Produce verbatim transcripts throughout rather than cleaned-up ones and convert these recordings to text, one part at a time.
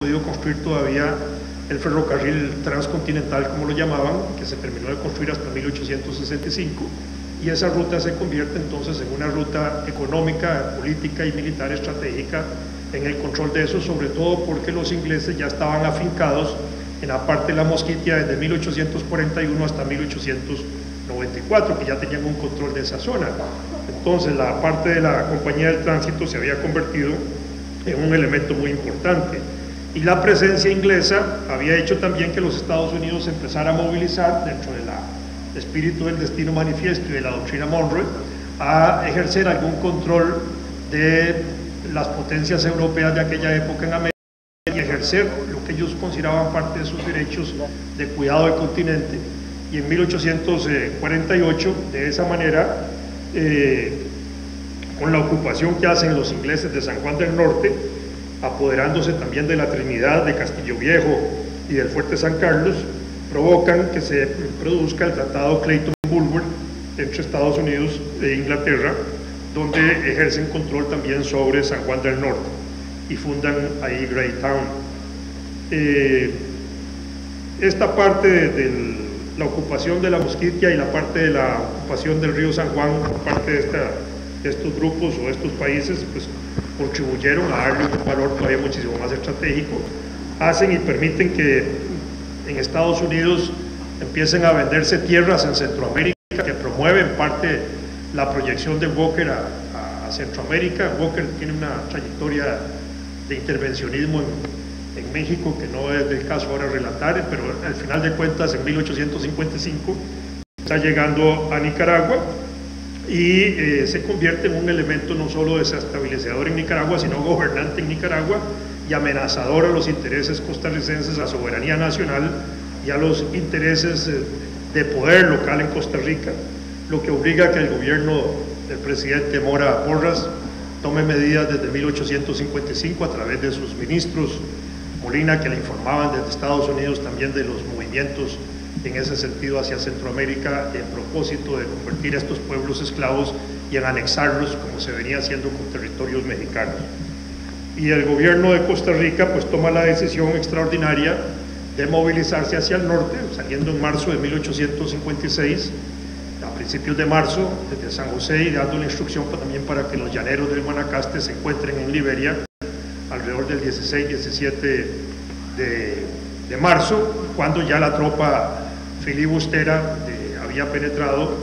podido construir todavía el ferrocarril transcontinental, como lo llamaban, que se terminó de construir hasta mil ochocientos sesenta y cinco, y esa ruta se convierte entonces en una ruta económica, política y militar estratégica en el control de eso, sobre todo porque los ingleses ya estaban afincados en la parte de la Mosquitia desde mil ochocientos cuarenta y uno hasta mil ochocientos noventa y cuatro, que ya tenían un control de esa zona. Entonces la parte de la compañía del tránsito se había convertido en un elemento muy importante. Y la presencia inglesa había hecho también que los Estados Unidos empezaran a movilizar, dentro del espíritu del destino manifiesto y de la doctrina Monroe, a ejercer algún control de las potencias europeas de aquella época en América y ejercer lo que ellos consideraban parte de sus derechos de cuidado del continente. Y en mil ochocientos cuarenta y ocho, de esa manera, eh, con la ocupación que hacen los ingleses de San Juan del Norte, apoderándose también de la Trinidad, de Castillo Viejo y del Fuerte San Carlos, provocan que se produzca el Tratado Clayton-Bulwer entre Estados Unidos e Inglaterra, donde ejercen control también sobre San Juan del Norte y fundan ahí Greytown. Eh, esta parte de, de la ocupación de la Mosquitia y la parte de la ocupación del río San Juan por parte de, esta, de estos grupos o estos países, pues contribuyeron a darle un valor todavía muchísimo más estratégico, hacen y permiten que en Estados Unidos empiecen a venderse tierras en Centroamérica, que promueven parte la proyección de Walker a, a, a Centroamérica. Walker tiene una trayectoria de intervencionismo en, en México que no es del caso ahora relatar, pero al final de cuentas en mil ochocientos cincuenta y cinco está llegando a Nicaragua y eh, se convierte en un elemento no solo desestabilizador en Nicaragua, sino gobernante en Nicaragua y amenazador a los intereses costarricenses, a la soberanía nacional y a los intereses eh, de poder local en Costa Rica, lo que obliga a que el gobierno del presidente Mora Porras tome medidas desde mil ochocientos cincuenta y cinco a través de sus ministros, Molina, que le informaban desde Estados Unidos también de los movimientos en ese sentido hacia Centroamérica, en propósito de convertir a estos pueblos esclavos y en anexarlos como se venía haciendo con territorios mexicanos. Y el gobierno de Costa Rica pues toma la decisión extraordinaria de movilizarse hacia el norte, saliendo en marzo de mil ochocientos cincuenta y seis, a principios de marzo, desde San José, y dando la instrucción también para que los llaneros del Guanacaste se encuentren en Liberia alrededor del dieciséis diecisiete de, de marzo, cuando ya la tropa filibustera eh, había penetrado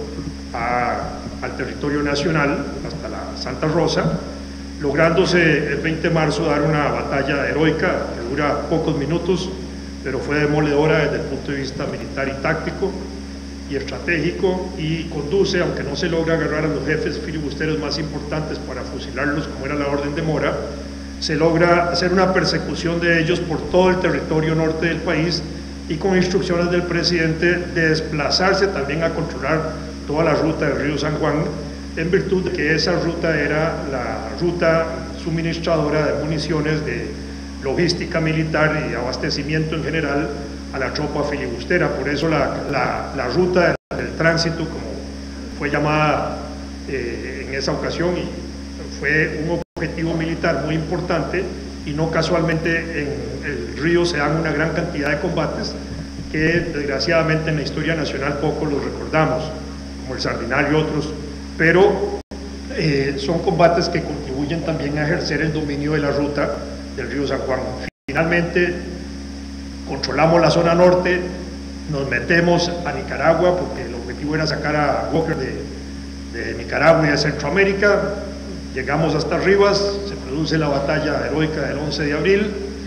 a, al territorio nacional hasta la Santa Rosa, lográndose el veinte de marzo dar una batalla heroica que dura pocos minutos, pero fue demoledora desde el punto de vista militar y táctico y estratégico, y conduce, aunque no se logra agarrar a los jefes filibusteros más importantes para fusilarlos como era la orden de Mora, se logra hacer una persecución de ellos por todo el territorio norte del país y con instrucciones del presidente de desplazarse también a controlar toda la ruta del río San Juan, en virtud de que esa ruta era la ruta suministradora de municiones, de logística militar y abastecimiento en general a la tropa filibustera. Por eso la, la, la ruta del tránsito, como fue llamada eh, en esa ocasión, y fue un objetivo militar muy importante, y no casualmente en el río se dan una gran cantidad de combates que desgraciadamente en la historia nacional poco los recordamos, como el Sardinal y otros, pero eh, son combates que contribuyen también a ejercer el dominio de la ruta del río San Juan. Finalmente controlamos la zona norte, nos metemos a Nicaragua porque el objetivo era sacar a Walker de, de Nicaragua y de Centroamérica. Llegamos hasta Rivas, se produce la batalla heroica del once de abril,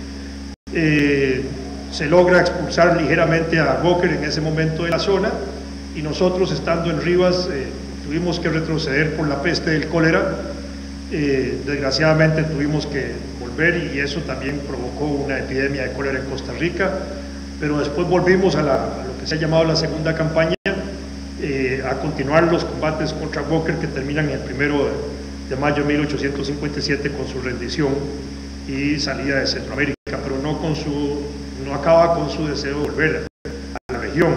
eh, se logra expulsar ligeramente a Walker en ese momento de la zona, y nosotros, estando en Rivas, eh, tuvimos que retroceder por la peste del cólera. Eh, desgraciadamente tuvimos que volver, y eso también provocó una epidemia de cólera en Costa Rica, pero después volvimos a, la, a lo que se ha llamado la segunda campaña, eh, a continuar los combates contra Walker, que terminan el primero de mayo de mil ochocientos cincuenta y siete con su rendición y salida de Centroamérica, pero no, con su, no acaba con su deseo de volver a la región.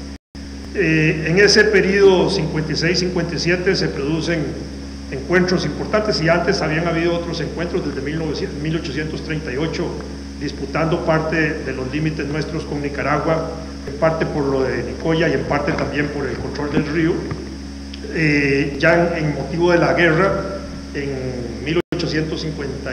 Eh, en ese periodo cincuenta y seis cincuenta y siete se producen encuentros importantes, y antes habían habido otros encuentros desde mil ochocientos treinta y ocho disputando parte de los límites nuestros con Nicaragua, en parte por lo de Nicoya y en parte también por el control del río. Eh, ya en, en motivo de la guerra, en mil ochocientos cincuenta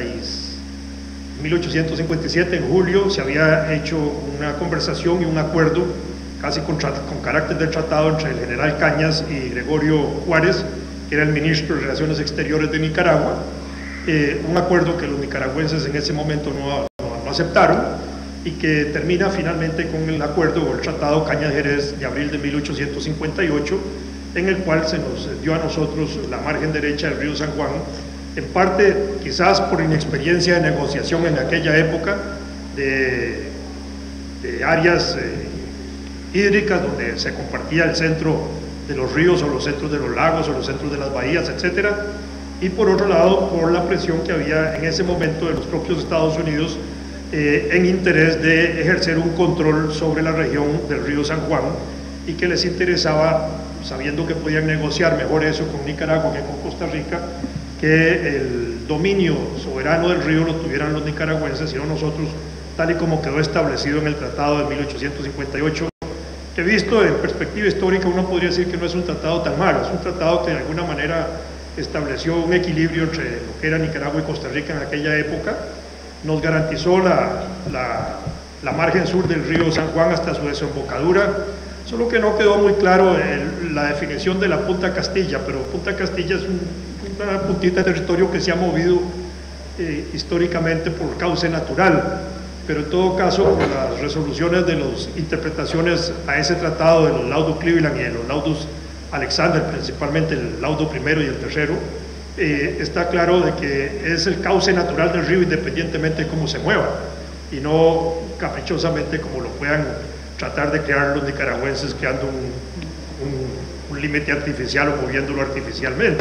y siete, en julio, se había hecho una conversación y un acuerdo, casi con, con carácter de tratado, entre el general Cañas y Gregorio Juárez, que era el ministro de Relaciones Exteriores de Nicaragua, eh, un acuerdo que los nicaragüenses en ese momento no, no, no aceptaron, y que termina finalmente con el acuerdo o el tratado Cañas-Jerez de abril de mil ochocientos cincuenta y ocho, en el cual se nos dio a nosotros la margen derecha del río San Juan, en parte quizás por inexperiencia de negociación en aquella época, de, de áreas eh, hídricas donde se compartía el centro de los ríos o los centros de los lagos o los centros de las bahías, etcétera, y por otro lado por la presión que había en ese momento de los propios Estados Unidos eh, en interés de ejercer un control sobre la región del río San Juan, y que les interesaba, sabiendo que podían negociar mejor eso con Nicaragua que con Costa Rica, que el dominio soberano del río lo tuvieran los nicaragüenses y no nosotros, tal y como quedó establecido en el tratado de mil ochocientos cincuenta y ocho, que visto en perspectiva histórica uno podría decir que no es un tratado tan malo, es un tratado que de alguna manera estableció un equilibrio entre lo que era Nicaragua y Costa Rica en aquella época, nos garantizó la, la, la margen sur del río San Juan hasta su desembocadura, solo que no quedó muy claro el, la definición de la Punta Castilla, pero Punta Castilla es un, una puntita de territorio que se ha movido eh, históricamente por cauce natural, pero en todo caso por las resoluciones de las interpretaciones a ese tratado de los laudos Cleveland y de los laudos Alexander, principalmente el laudo primero y el tercero, eh, está claro de que es el cauce natural del río independientemente de cómo se mueva, y no caprichosamente como lo puedan tratar de crear los nicaragüenses creando un, un, un límite artificial o moviéndolo artificialmente.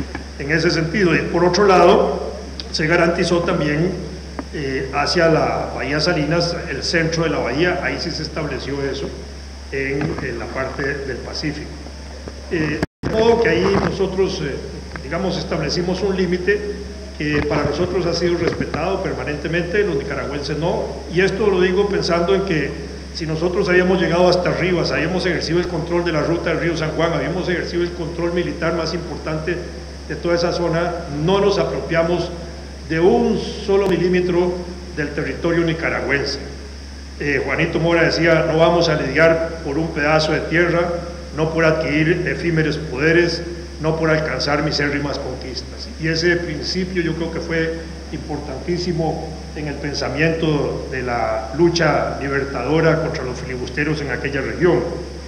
En ese sentido, y por otro lado, se garantizó también eh, hacia la Bahía Salinas, el centro de la bahía, ahí sí se estableció eso, en, en la parte del Pacífico. Eh, de modo que ahí nosotros, eh, digamos, establecimos un límite que para nosotros ha sido respetado permanentemente, los nicaragüenses no, y esto lo digo pensando en que si nosotros habíamos llegado hasta Rivas, habíamos ejercido el control de la ruta del río San Juan, habíamos ejercido el control militar más importante de toda esa zona, no nos apropiamos de un solo milímetro del territorio nicaragüense. Eh, Juanito Mora decía, no vamos a lidiar por un pedazo de tierra, no por adquirir efímeros poderes, no por alcanzar misérrimas conquistas. Y ese principio yo creo que fue importantísimo en el pensamiento de la lucha libertadora contra los filibusteros en aquella región.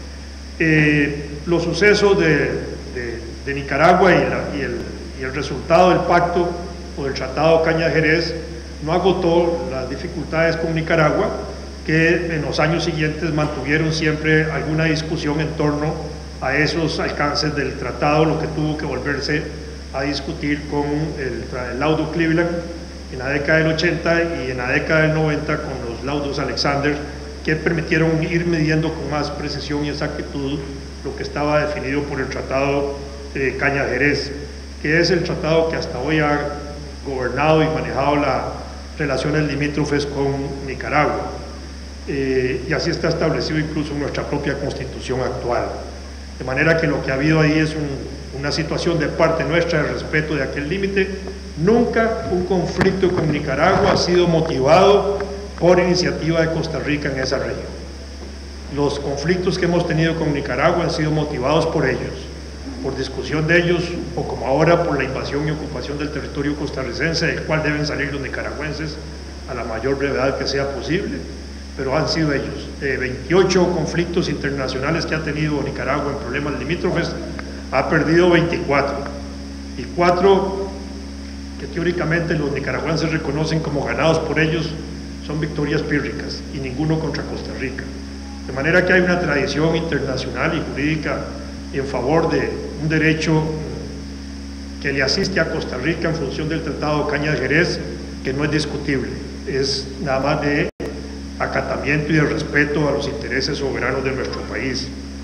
Eh, los sucesos de, de, de Nicaragua y, la, y, el, y el resultado del pacto o del tratado Cañas-Jerez no agotó las dificultades con Nicaragua, que en los años siguientes mantuvieron siempre alguna discusión en torno a esos alcances del tratado, lo que tuvo que volverse a discutir con el, el laudo Cleveland en la década del ochenta y en la década del noventa con los laudos Alexander, que permitieron ir midiendo con más precisión y exactitud lo que estaba definido por el tratado eh, Cañas-Jerez, que es el tratado que hasta hoy ha gobernado y manejado las relaciones limítrofes con Nicaragua. Eh, y así está establecido incluso en nuestra propia constitución actual. De manera que lo que ha habido ahí es un, una situación de parte nuestra de respeto de aquel límite. Nunca un conflicto con Nicaragua ha sido motivado por iniciativa de Costa Rica en esa región. Los conflictos que hemos tenido con Nicaragua han sido motivados por ellos, por discusión de ellos, o como ahora por la invasión y ocupación del territorio costarricense, del cual deben salir los nicaragüenses a la mayor brevedad que sea posible, pero han sido ellos. Eh, veintiocho conflictos internacionales que ha tenido Nicaragua en problemas limítrofes, ha perdido veinticuatro, y cuatro que teóricamente los nicaragüenses reconocen como ganados por ellos son victorias pírricas, y ninguno contra Costa Rica. De manera que hay una tradición internacional y jurídica en favor de un derecho que le asiste a Costa Rica en función del Tratado Cañas-Jerez, que no es discutible, es nada más de acatamiento y de respeto a los intereses soberanos de nuestro país.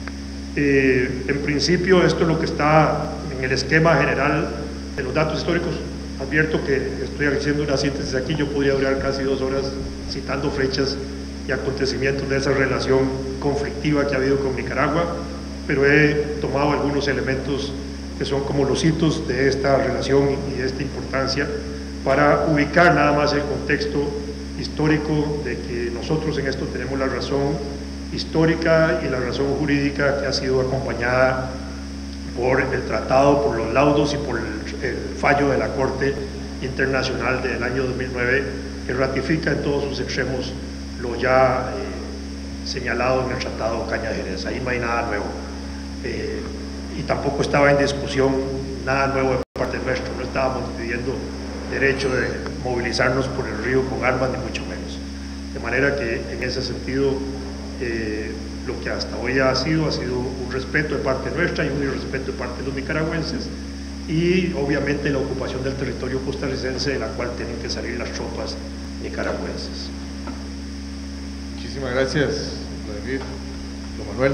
Eh, en principio, esto es lo que está en el esquema general de los datos históricos. Advierto que estoy haciendo una síntesis aquí, yo podría durar casi dos horas citando fechas y acontecimientos de esa relación conflictiva que ha habido con Nicaragua, pero he tomado algunos elementos que son como los hitos de esta relación y de esta importancia para ubicar nada más el contexto histórico de que nosotros en esto tenemos la razón histórica y la razón jurídica que ha sido acompañada por el tratado, por los laudos y por el, el fallo de la Corte Internacional del año dos mil nueve, que ratifica en todos sus extremos lo ya eh, señalado en el Tratado Caña de Jerez. Ahí no hay nada nuevo. Eh, y tampoco estaba en discusión nada nuevo de parte nuestra, no estábamos pidiendo derecho de movilizarnos por el río con armas, ni mucho menos. De manera que en ese sentido, eh, lo que hasta hoy ha sido, ha sido un respeto de parte nuestra y un irrespeto de parte de los nicaragüenses, y obviamente la ocupación del territorio costarricense, de la cual tienen que salir las tropas nicaragüenses. Muchísimas gracias, Vladimir. Don Manuel.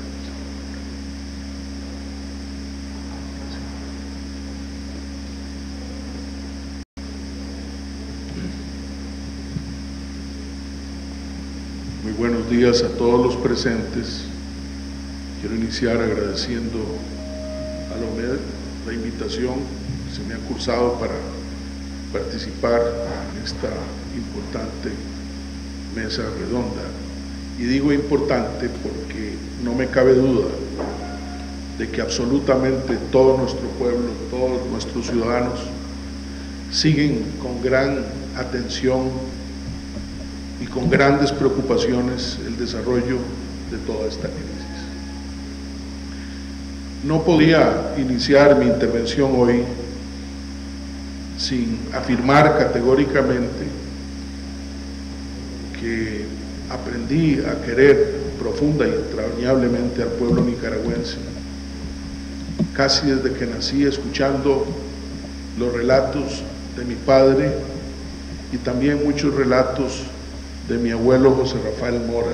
Muy buenos días a todos los presentes. Quiero iniciar agradeciendo a la OMED la invitación que se me ha cursado para participar en esta importante mesa redonda. Y digo importante porque no me cabe duda de que absolutamente todo nuestro pueblo, todos nuestros ciudadanos siguen con gran atención y con grandes preocupaciones el desarrollo de toda esta crisis. No podía iniciar mi intervención hoy sin afirmar categóricamente que aprendí a querer profunda y entrañablemente al pueblo nicaragüense, casi desde que nací, escuchando los relatos de mi padre y también muchos relatos de mi abuelo José Rafael Mora.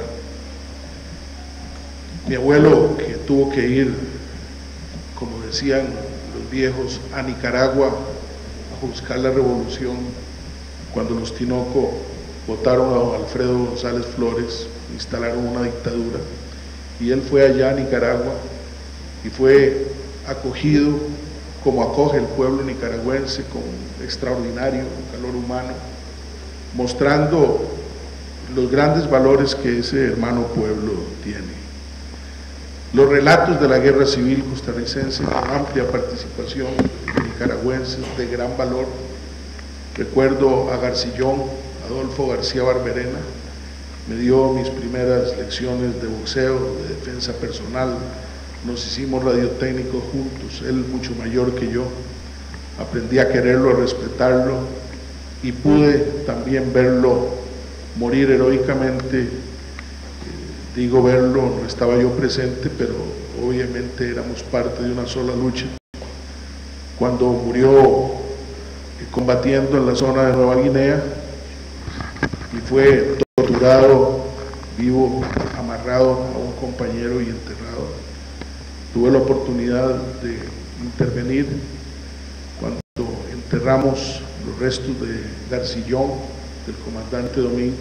Mi abuelo, que tuvo que ir, como decían los viejos, a Nicaragua a buscar la revolución cuando los Tinoco votaron a don Alfredo González Flores, instalaron una dictadura, y él fue allá a Nicaragua y fue acogido como acoge el pueblo nicaragüense, con extraordinario calor humano, mostrando los grandes valores que ese hermano pueblo tiene. Los relatos de la guerra civil costarricense, con amplia participación de nicaragüenses de gran valor. Recuerdo a Garcillón, Adolfo García Barberena, me dio mis primeras lecciones de boxeo, de defensa personal, nos hicimos radiotécnicos juntos, él mucho mayor que yo, aprendí a quererlo, a respetarlo, y pude también verlo morir heroicamente. Eh, digo verlo, no estaba yo presente, pero obviamente éramos parte de una sola lucha. Cuando murió eh, combatiendo en la zona de Nueva Guinea y fue torturado vivo, amarrado a un compañero y enterrado, tuve la oportunidad de intervenir cuando enterramos los restos de Garcillón, del comandante Domingo.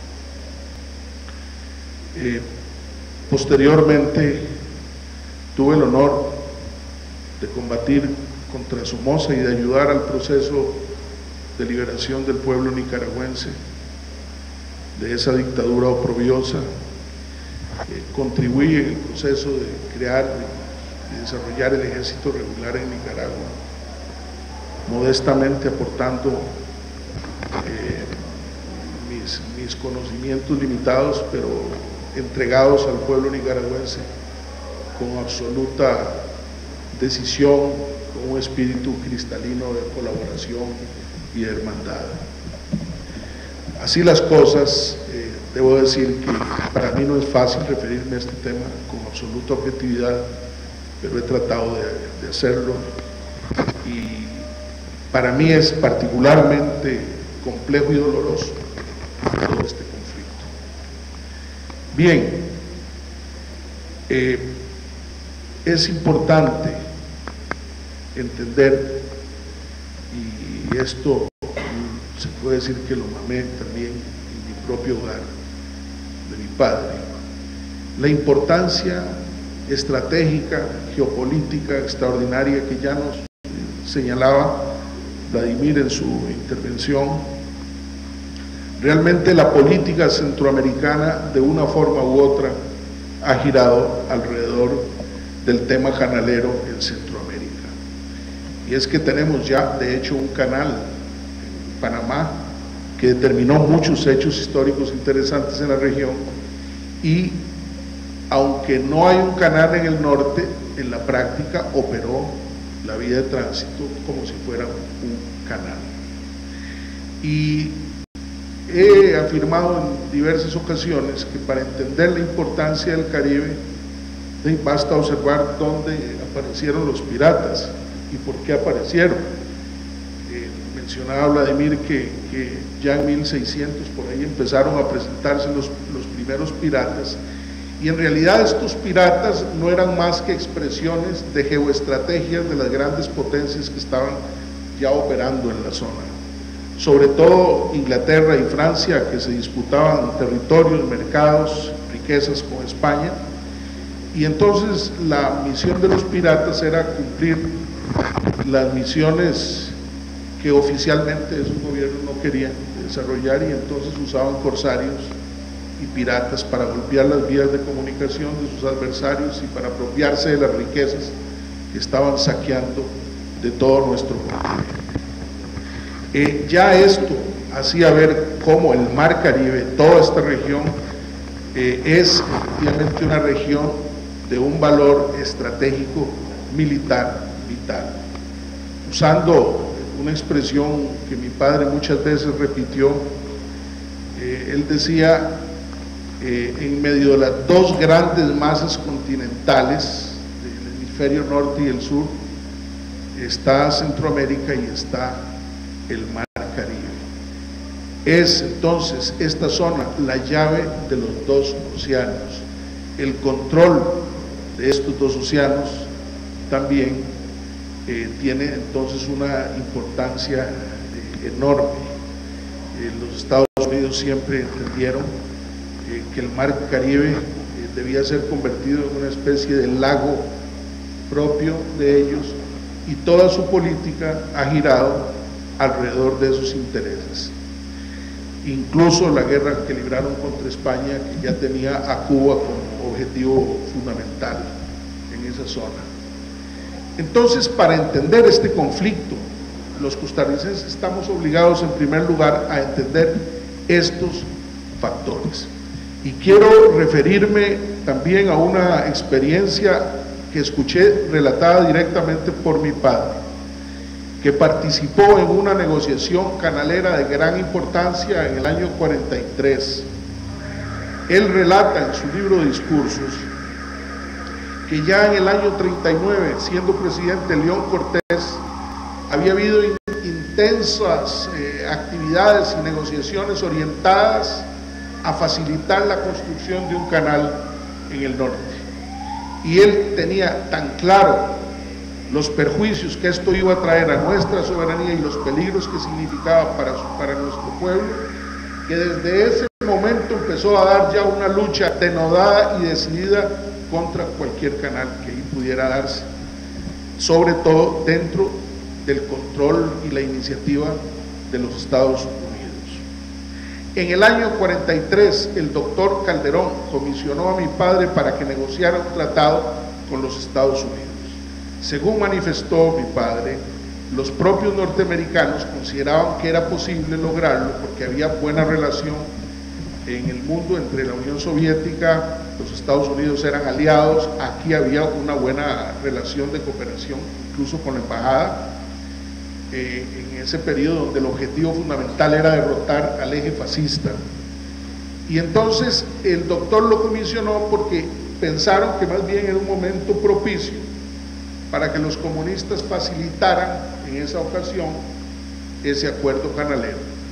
Eh, posteriormente tuve el honor de combatir contra Somoza y de ayudar al proceso de liberación del pueblo nicaragüense de esa dictadura oprobiosa. Eh, contribuí en el proceso de crear y desarrollar el ejército regular en Nicaragua, modestamente aportando eh, mis, mis conocimientos limitados, pero entregados al pueblo nicaragüense con absoluta decisión, con un espíritu cristalino de colaboración y de hermandad. Así las cosas, eh, debo decir que para mí no es fácil referirme a este tema con absoluta objetividad, pero he tratado de, de hacerlo, y para mí es particularmente complejo y doloroso todo este conflicto. Bien, eh, es importante entender, y esto se puede decir que lo mamé también en mi propio hogar de mi padre. La importancia estratégica, geopolítica extraordinaria que ya nos señalaba Vladimir en su intervención. Realmente la política centroamericana de una forma u otra ha girado alrededor del tema canalero en Centroamérica. Y es que tenemos ya de hecho un canal en Panamá que determinó muchos hechos históricos interesantes en la región, y aunque no hay un canal en el norte, en la práctica operó la vía de tránsito como si fuera un canal. Y he afirmado en diversas ocasiones que para entender la importancia del Caribe basta observar dónde aparecieron los piratas y por qué aparecieron. Eh, mencionaba Vladimir que, que ya en mil seiscientos por ahí empezaron a presentarse los, los primeros piratas, y en realidad estos piratas no eran más que expresiones de geoestrategias de las grandes potencias que estaban ya operando en la zona, sobre todo Inglaterra y Francia, que se disputaban territorios, mercados, riquezas con España. Y entonces la misión de los piratas era cumplir las misiones que oficialmente esos gobiernos no querían desarrollar, y entonces usaban corsarios y piratas para golpear las vías de comunicación de sus adversarios y para apropiarse de las riquezas que estaban saqueando de todo nuestro continente. Eh, ya esto hacía ver cómo el Mar Caribe, toda esta región, eh, es efectivamente una región de un valor estratégico militar vital. Usando una expresión que mi padre muchas veces repitió, eh, él decía, eh, en medio de las dos grandes masas continentales, del hemisferio norte y el sur, está Centroamérica y está el Mar Caribe. Es entonces esta zona la llave de los dos océanos. El control de estos dos océanos también eh, tiene entonces una importancia eh, enorme. Eh, los Estados Unidos siempre entendieron eh, que el Mar Caribe eh, debía ser convertido en una especie de lago propio de ellos, y toda su política ha girado alrededor de esos intereses. Incluso la guerra que libraron contra España, que ya tenía a Cuba como objetivo fundamental en esa zona. Entonces, para entender este conflicto, los costarricenses estamos obligados en primer lugar a entender estos factores. Y quiero referirme también a una experiencia que escuché relatada directamente por mi padre, que participó en una negociación canalera de gran importancia en el año cuarenta y tres. Él relata en su libro de discursos que ya en el año treinta y nueve, siendo presidente León Cortés, había habido in intensas eh, actividades y negociaciones orientadas a facilitar la construcción de un canal en el norte. Y él tenía tan claro los perjuicios que esto iba a traer a nuestra soberanía y los peligros que significaba para, para nuestro pueblo, que desde ese momento empezó a dar ya una lucha denodada y decidida contra cualquier canal que ahí pudiera darse, sobre todo dentro del control y la iniciativa de los Estados Unidos. En el año cuarenta y tres, el doctor Calderón comisionó a mi padre para que negociara un tratado con los Estados Unidos. Según manifestó mi padre, los propios norteamericanos consideraban que era posible lograrlo porque había buena relación en el mundo entre la Unión Soviética, los Estados Unidos eran aliados, aquí había una buena relación de cooperación, incluso con la embajada, eh, en ese periodo donde el objetivo fundamental era derrotar al eje fascista. Y entonces el doctor lo comisionó porque pensaron que más bien era un momento propicio para que los comunistas facilitaran en esa ocasión ese acuerdo canalero.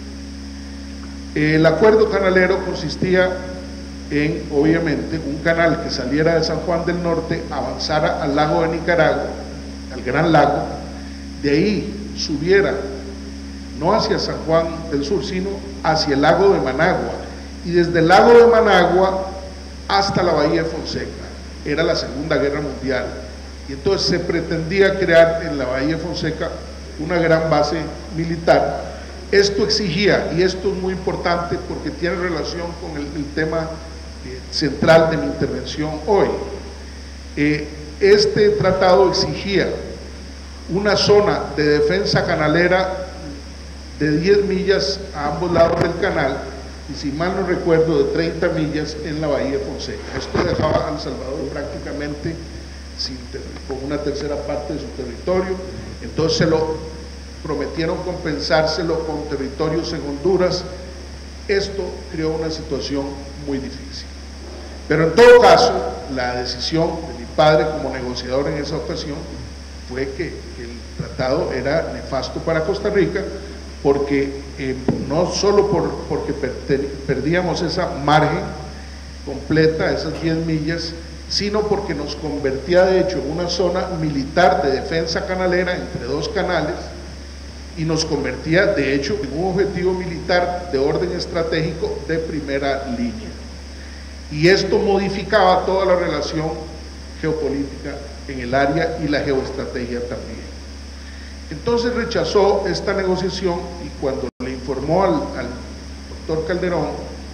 El acuerdo canalero consistía en, obviamente, un canal que saliera de San Juan del Norte, avanzara al lago de Nicaragua, al Gran Lago, de ahí subiera no hacia San Juan del Sur, sino hacia el lago de Managua, y desde el lago de Managua hasta la bahía de Fonseca. Era la Segunda Guerra Mundial, y entonces se pretendía crear en la bahía de Fonseca una gran base militar. Esto exigía, y esto es muy importante porque tiene relación con el, el tema eh, central de mi intervención hoy, eh, este tratado exigía una zona de defensa canalera de diez millas a ambos lados del canal, y si mal no recuerdo de treinta millas en la bahía de Fonseca. Esto dejaba a El Salvador prácticamente sin, con una tercera parte de su territorio. Entonces se lo prometieron compensárselo con territorios en Honduras. Esto creó una situación muy difícil, pero en todo caso la decisión de mi padre como negociador en esa ocasión fue que el tratado era nefasto para Costa Rica, porque eh, no solo por, porque per, perdíamos esa margen completa, esas diez millas, sino porque nos convertía de hecho en una zona militar de defensa canalera entre dos canales, y nos convertía de hecho en un objetivo militar de orden estratégico de primera línea. Y esto modificaba toda la relación geopolítica en el área y la geoestrategia también. Entonces rechazó esta negociación, y cuando le informó al, al doctor Calderón,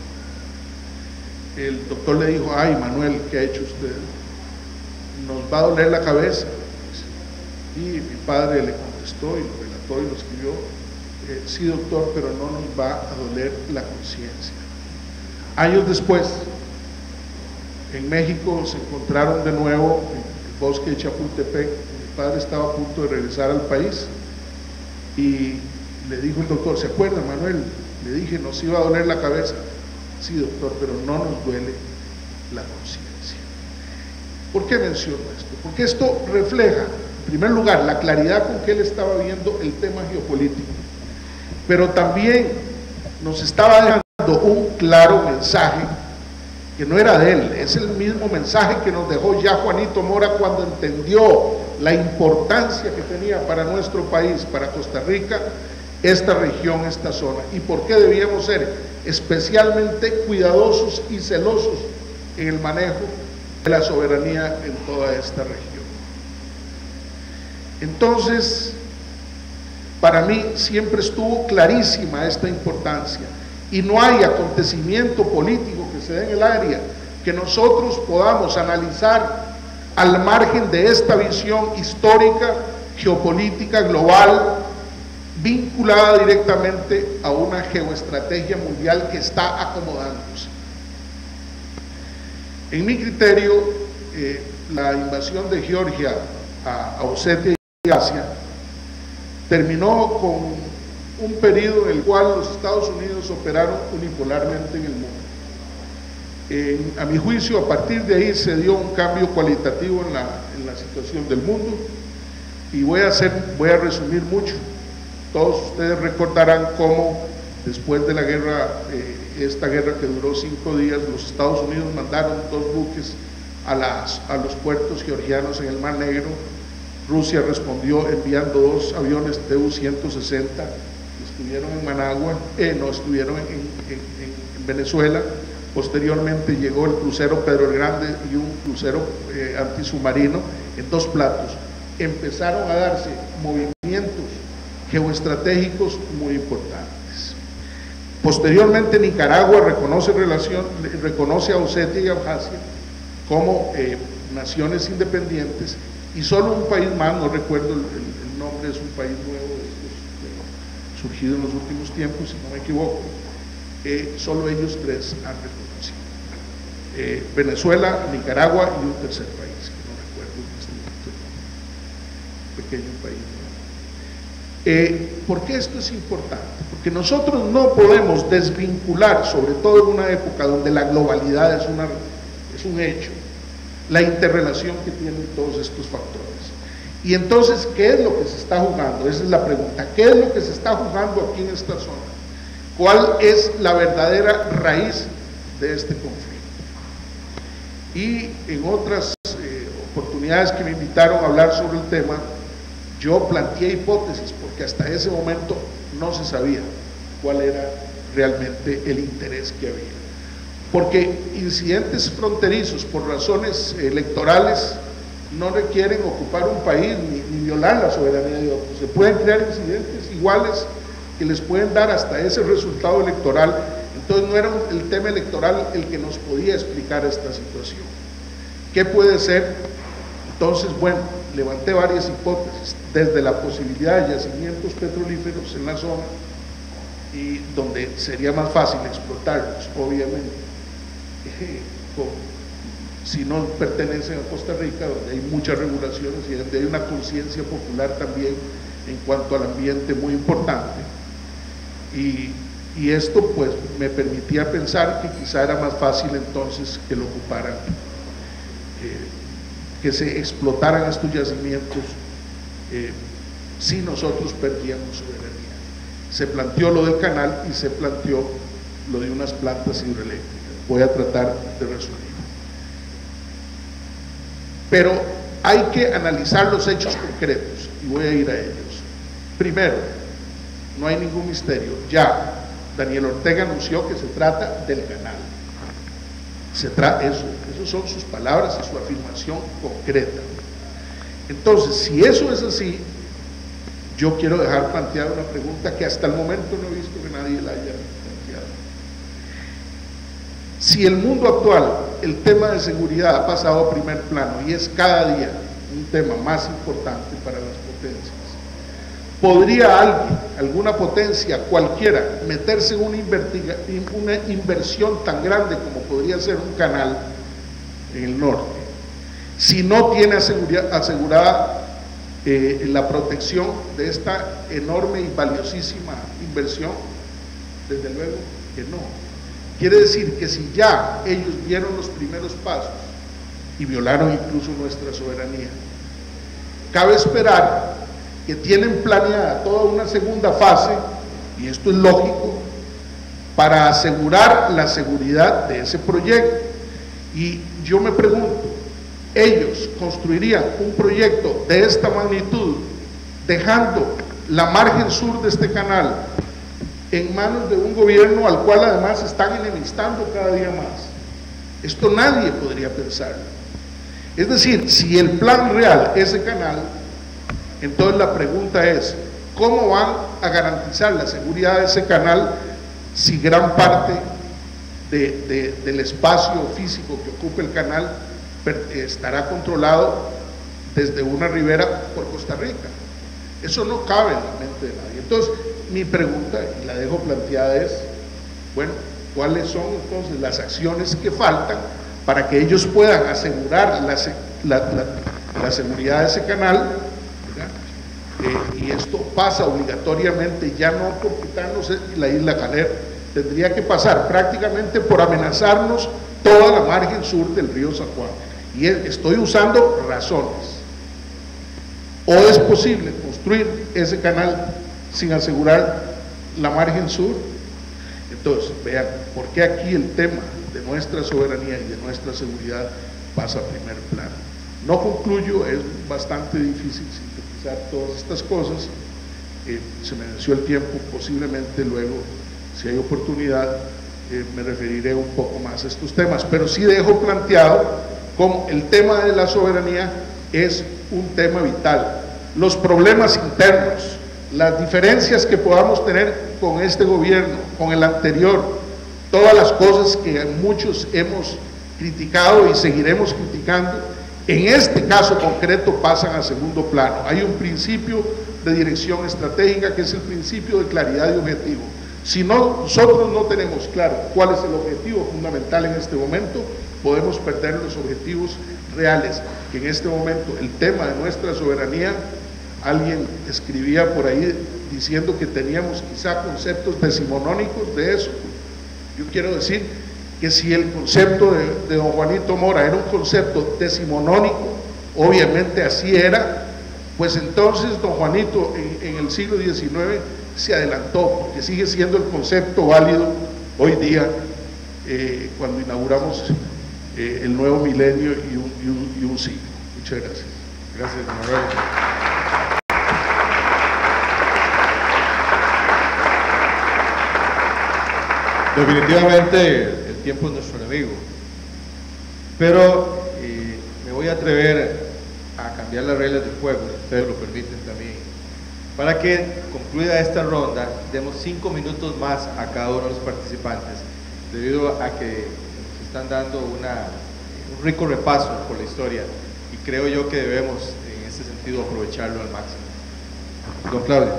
el doctor le dijo: ay, Manuel, ¿qué ha hecho usted? Nos va a doler la cabeza. Y mi padre le contestó y lo relató y lo escribió: eh, sí, doctor, pero no nos va a doler la conciencia. Años después, en México se encontraron de nuevo en el bosque de Chapultepec. Mi padre estaba a punto de regresar al país y le dijo el doctor: ¿se acuerda, Manuel? Le dije, nos iba a doler la cabeza. Sí, doctor, pero no nos duele la conciencia. ¿Por qué menciono esto? Porque esto refleja, en primer lugar, la claridad con que él estaba viendo el tema geopolítico, pero también nos estaba dejando un claro mensaje que no era de él, es el mismo mensaje que nos dejó ya Juanito Mora cuando entendió la importancia que tenía para nuestro país, para Costa Rica, esta región, esta zona, y por qué debíamos ser especialmente cuidadosos y celosos en el manejo de la soberanía en toda esta región. Entonces, para mí siempre estuvo clarísima esta importancia, y no hay acontecimiento político que se dé en el área que nosotros podamos analizar al margen de esta visión histórica, geopolítica, global, vinculada directamente a una geoestrategia mundial que está acomodándose. En mi criterio, eh, la invasión de Georgia a, a Osetia y Asia terminó con un periodo en el cual los Estados Unidos operaron unipolarmente en el mundo. Eh, a mi juicio, a partir de ahí se dio un cambio cualitativo en la, en la situación del mundo, y voy a, hacer, voy a resumir mucho. Todos ustedes recordarán cómo después de la guerra, eh, esta guerra que duró cinco días, los Estados Unidos mandaron dos buques a, las, a los puertos georgianos en el Mar Negro. Rusia respondió enviando dos aviones T U ciento sesenta, que estuvieron en Managua, eh, no, estuvieron en, en, en Venezuela. Posteriormente llegó el crucero Pedro el Grande y un crucero eh, antisubmarino en dos platos. Empezaron a darse movimientos geoestratégicos muy importantes. Posteriormente Nicaragua reconoce, relación, reconoce a Osetia y Abjasia como eh, naciones independientes, y solo un país más, no recuerdo el, el nombre, es un país nuevo, es, es, surgido en los últimos tiempos, si no me equivoco, eh, solo ellos tres han reconocido. Eh, Venezuela, Nicaragua y un tercer país, que no recuerdo en este momento, un pequeño país. Eh, ¿Por qué esto es importante? Porque nosotros no podemos desvincular, sobre todo en una época donde la globalidad es, una, es un hecho, la interrelación que tienen todos estos factores. Y entonces, ¿qué es lo que se está jugando? Esa es la pregunta. ¿Qué es lo que se está jugando aquí en esta zona? ¿Cuál es la verdadera raíz de este conflicto? Y en otras eh, oportunidades que me invitaron a hablar sobre el tema, yo planteé hipótesis, porque hasta ese momento no se sabía cuál era realmente el interés que había. Porque incidentes fronterizos por razones electorales no requieren ocupar un país ni, ni violar la soberanía de otros. Se pueden crear incidentes iguales que les pueden dar hasta ese resultado electoral. Entonces no era un, el tema electoral el que nos podía explicar esta situación. ¿Qué puede ser? Entonces, bueno, levanté varias hipótesis, desde la posibilidad de yacimientos petrolíferos en la zona, y donde sería más fácil explotarlos, obviamente, eh, con, si no pertenecen a Costa Rica, donde hay muchas regulaciones y donde hay una conciencia popular también en cuanto al ambiente muy importante. Y, y esto pues me permitía pensar que quizá era más fácil entonces que lo ocuparan, eh, que se explotaran estos yacimientos eh, si nosotros perdíamos soberanía. Se planteó lo del canal y se planteó lo de unas plantas hidroeléctricas. Voy a tratar de resumir. Pero hay que analizar los hechos concretos y voy a ir a ellos. Primero, no hay ningún misterio. Ya Daniel Ortega anunció que se trata del canal. Se trata eso, esas son sus palabras y su afirmación concreta. Entonces, si eso es así, yo quiero dejar planteada una pregunta que hasta el momento no he visto que nadie la haya planteado. Si el mundo actual, el tema de seguridad ha pasado a primer plano y es cada día un tema más importante para las potencias, ¿podría alguien, alguna potencia cualquiera, meterse en una, una inversión tan grande como podría ser un canal en el norte, si no tiene asegura, asegurada eh, la protección de esta enorme y valiosísima inversión? Desde luego que no. Quiere decir que si ya ellos dieron los primeros pasos y violaron incluso nuestra soberanía, cabe esperar que tienen planeada toda una segunda fase, y esto es lógico, para asegurar la seguridad de ese proyecto. Y yo me pregunto, ellos construirían un proyecto de esta magnitud dejando la margen sur de este canal en manos de un gobierno al cual además están enemistando cada día más? Esto nadie podría pensarlo. Es decir, si el plan real es ese canal, entonces la pregunta es, ¿cómo van a garantizar la seguridad de ese canal si gran parte de, de, del espacio físico que ocupa el canal per, estará controlado desde una ribera por Costa Rica? Eso no cabe en la mente de nadie. Entonces, mi pregunta, y la dejo planteada, es, bueno, ¿cuáles son entonces las acciones que faltan para que ellos puedan asegurar la, la, la, la seguridad de ese canal? Eh, y esto pasa obligatoriamente ya no por quitarnos la isla Calera, tendría que pasar prácticamente por amenazarnos toda la margen sur del río San Juan, y estoy usando razones. ¿O es posible construir ese canal sin asegurar la margen sur? Entonces, vean, ¿por qué aquí el tema de nuestra soberanía y de nuestra seguridad pasa a primer plano? No concluyo, es bastante difícil sintetizar todas estas cosas, eh, se me venció el tiempo, posiblemente luego, si hay oportunidad, eh, me referiré un poco más a estos temas, pero sí dejo planteado como el tema de la soberanía es un tema vital. Los problemas internos, las diferencias que podamos tener con este gobierno, con el anterior, todas las cosas que muchos hemos criticado y seguiremos criticando, en este caso concreto pasan a segundo plano. Hay un principio de dirección estratégica que es el principio de claridad y objetivo. Si no, nosotros no tenemos claro cuál es el objetivo fundamental en este momento, podemos perder los objetivos reales, que en este momento el tema de nuestra soberanía, alguien escribía por ahí diciendo que teníamos quizá conceptos decimonónicos de eso. Yo quiero decir que si el concepto de, de don Juanito Mora era un concepto decimonónico, obviamente así era, pues entonces don Juanito en, en el siglo diecinueve se adelantó, porque sigue siendo el concepto válido hoy día, eh, cuando inauguramos eh, el nuevo milenio y un, y, un, y un siglo. Muchas gracias. Gracias, don Manuel. Definitivamente el tiempo es nuestro enemigo, pero eh, me voy a atrever a cambiar las reglas del juego, si ustedes lo permiten también, para que concluida esta ronda demos cinco minutos más a cada uno de los participantes, debido a que nos están dando una, un rico repaso por la historia y creo yo que debemos en ese sentido aprovecharlo al máximo. Don Claudio.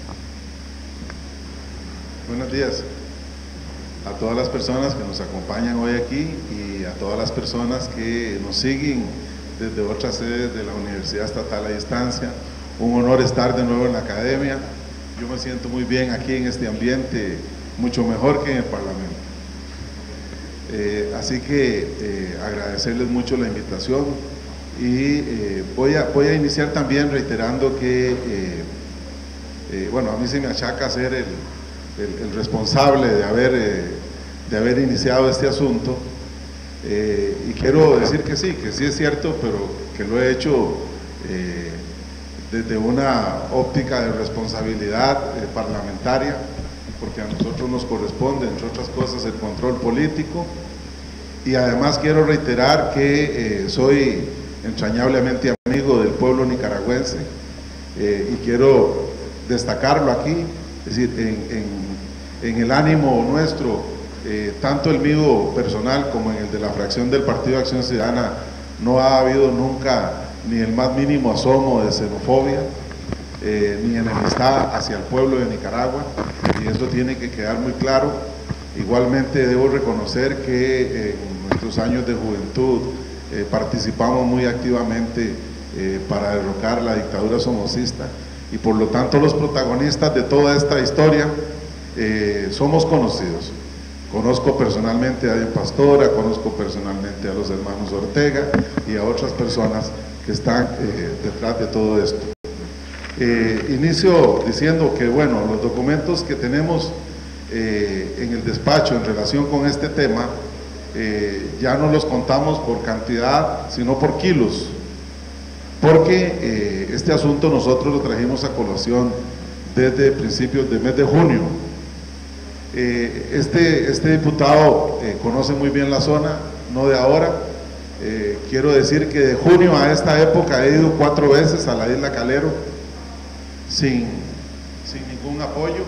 Buenos días a todas las personas que nos acompañan hoy aquí y a todas las personas que nos siguen desde otras sedes de la Universidad Estatal a Distancia. Un honor estar de nuevo en la academia. Yo me siento muy bien aquí en este ambiente, mucho mejor que en el Parlamento. Eh, así que eh, agradecerles mucho la invitación y eh, voy, a, voy a iniciar también reiterando que, eh, eh, bueno, a mí se me achaca ser el, el, el responsable de haber, eh, de haber iniciado este asunto. Eh, y quiero decir que sí, que sí es cierto, pero que lo he hecho eh, desde una óptica de responsabilidad eh, parlamentaria, porque a nosotros nos corresponde, entre otras cosas, el control político, y además quiero reiterar que eh, soy entrañablemente amigo del pueblo nicaragüense eh, y quiero destacarlo aquí, es decir, en, en, en el ánimo nuestro, Eh, tanto el mío personal como en el de la fracción del Partido de Acción Ciudadana, no ha habido nunca ni el más mínimo asomo de xenofobia, eh, ni enemistad hacia el pueblo de Nicaragua, y eso tiene que quedar muy claro. Igualmente debo reconocer que en nuestros años de juventud eh, participamos muy activamente eh, para derrocar la dictadura somocista, y por lo tanto los protagonistas de toda esta historia eh, somos conocidos. Conozco personalmente a Diego Pastora, conozco personalmente a los hermanos Ortega y a otras personas que están eh, detrás de todo esto. Eh, inicio diciendo que, bueno, los documentos que tenemos eh, en el despacho en relación con este tema, eh, ya no los contamos por cantidad, sino por kilos, porque eh, este asunto nosotros lo trajimos a colación desde principios del mes de junio. Eh, este, este diputado eh, conoce muy bien la zona, no de ahora. Eh, quiero decir que de junio a esta época he ido cuatro veces a la isla Calero sin, sin ningún apoyo,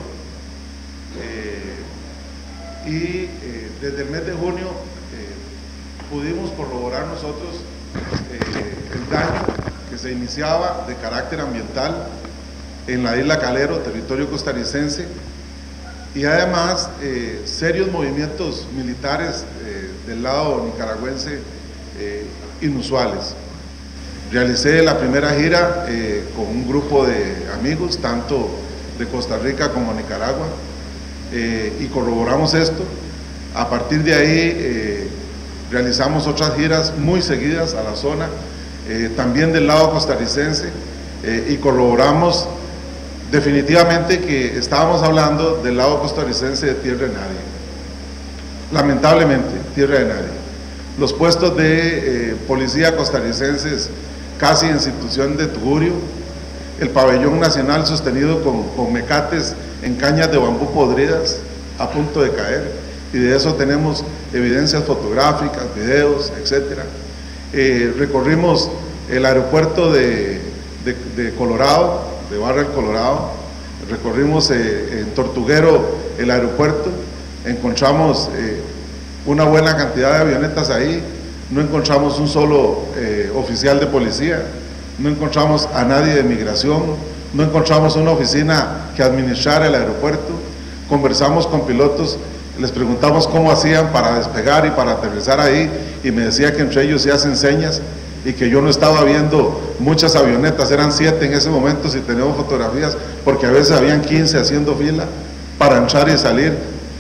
eh, y eh, desde el mes de junio eh, pudimos corroborar nosotros eh, el daño que se iniciaba de carácter ambiental en la isla Calero, territorio costarricense, y además eh, serios movimientos militares eh, del lado nicaragüense eh, inusuales. Realicé la primera gira eh, con un grupo de amigos, tanto de Costa Rica como Nicaragua, eh, y corroboramos esto. A partir de ahí eh, realizamos otras giras muy seguidas a la zona, eh, también del lado costarricense, eh, y corroboramos definitivamente que estábamos hablando del lado costarricense de tierra de nadie. Lamentablemente, tierra de nadie. Los puestos de eh, policía costarricenses casi en situación de tugurio, el pabellón nacional sostenido con, con mecates en cañas de bambú podridas a punto de caer, y de eso tenemos evidencias fotográficas, videos, etcétera. Eh, recorrimos el aeropuerto de, de, de Colorado, de Barra del Colorado, recorrimos eh, en Tortuguero el aeropuerto, encontramos eh, una buena cantidad de avionetas ahí, no encontramos un solo eh, oficial de policía, no encontramos a nadie de migración, no encontramos una oficina que administrara el aeropuerto. Conversamos con pilotos, les preguntamos cómo hacían para despegar y para aterrizar ahí, y me decía que entre ellos se hacen señas, y que yo no estaba viendo muchas avionetas, eran siete en ese momento si tenemos fotografías, porque a veces habían quince haciendo fila para entrar y salir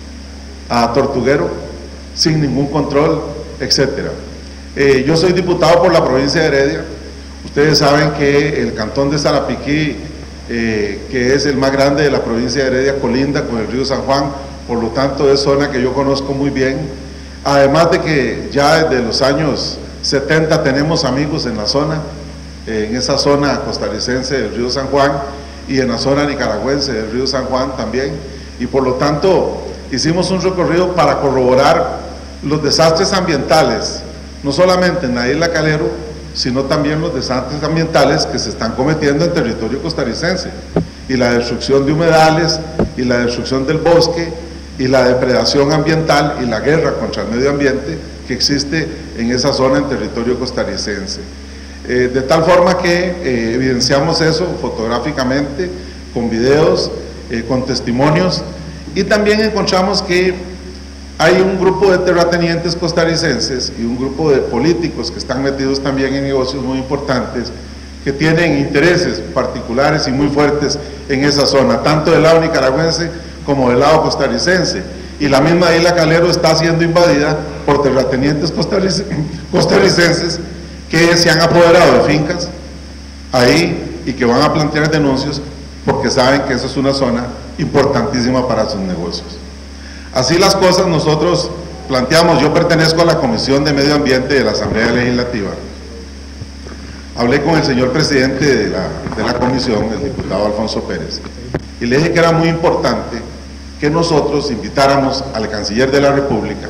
a Tortuguero sin ningún control, etcétera. Eh, yo soy diputado por la provincia de Heredia. Ustedes saben que el cantón de Sarapiquí, eh, que es el más grande de la provincia de Heredia, colinda con el río San Juan, por lo tanto es zona que yo conozco muy bien, además de que ya desde los años setenta tenemos amigos en la zona, eh, en esa zona costarricense del río San Juan y en la zona nicaragüense del río San Juan también, y por lo tanto hicimos un recorrido para corroborar los desastres ambientales, no solamente en la isla Calero, sino también los desastres ambientales que se están cometiendo en territorio costarricense, y la destrucción de humedales, y la destrucción del bosque, y la depredación ambiental y la guerra contra el medio ambiente que existe en esa zona en territorio costarricense. Eh, de tal forma que eh, evidenciamos eso fotográficamente, con videos, eh, con testimonios, y también encontramos que hay un grupo de terratenientes costarricenses y un grupo de políticos que están metidos también en negocios muy importantes, que tienen intereses particulares y muy fuertes en esa zona, tanto del lado nicaragüense como del lado costarricense, y la misma isla Calero está siendo invadida por terratenientes costarric costarricenses que se han apoderado de fincas ahí y que van a plantear denuncias porque saben que esa es una zona importantísima para sus negocios. Así las cosas, nosotros planteamos, yo pertenezco a la Comisión de Medio Ambiente de la Asamblea Legislativa. Hablé con el señor presidente de la, de la comisión, el diputado Alfonso Pérez, y le dije que era muy importante que nosotros invitáramos al canciller de la República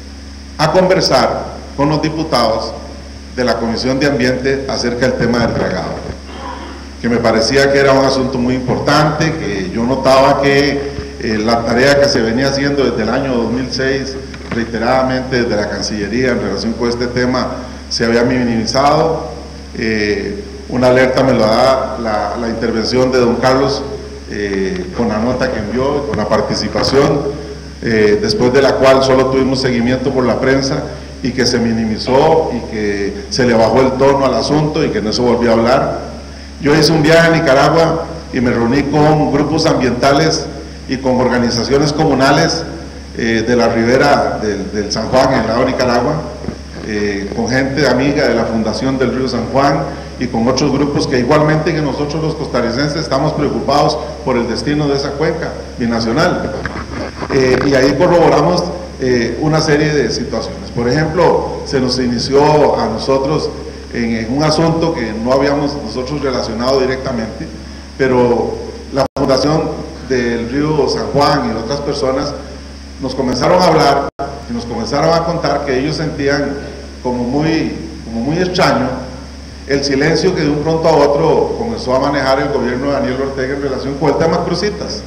a conversar con los diputados de la Comisión de Ambiente acerca del tema del dragado, que me parecía que era un asunto muy importante, que yo notaba que eh, la tarea que se venía haciendo desde el año dos mil seis, reiteradamente desde la Cancillería en relación con este tema, se había minimizado. Eh, una alerta me lo da la, la intervención de don Carlos, eh, con la nota que envió, con la participación, eh, después de la cual solo tuvimos seguimiento por la prensa, y que se minimizó y que se le bajó el tono al asunto y que no se volvió a hablar. Yo hice un viaje a Nicaragua y me reuní con grupos ambientales y con organizaciones comunales eh, de la ribera del, del San Juan, en el lado de Nicaragua, eh, con gente amiga de la Fundación del Río San Juan y con otros grupos que igualmente que nosotros los costarricenses estamos preocupados por el destino de esa cuenca binacional. Eh, y ahí corroboramos eh, una serie de situaciones. Por ejemplo, se nos inició a nosotros en, en un asunto que no habíamos nosotros relacionado directamente, pero la Fundación del Río San Juan y otras personas nos comenzaron a hablar y nos comenzaron a contar que ellos sentían como muy, como muy extraño el silencio que de un pronto a otro comenzó a manejar el gobierno de Daniel Ortega en relación con el tema Cruzitas,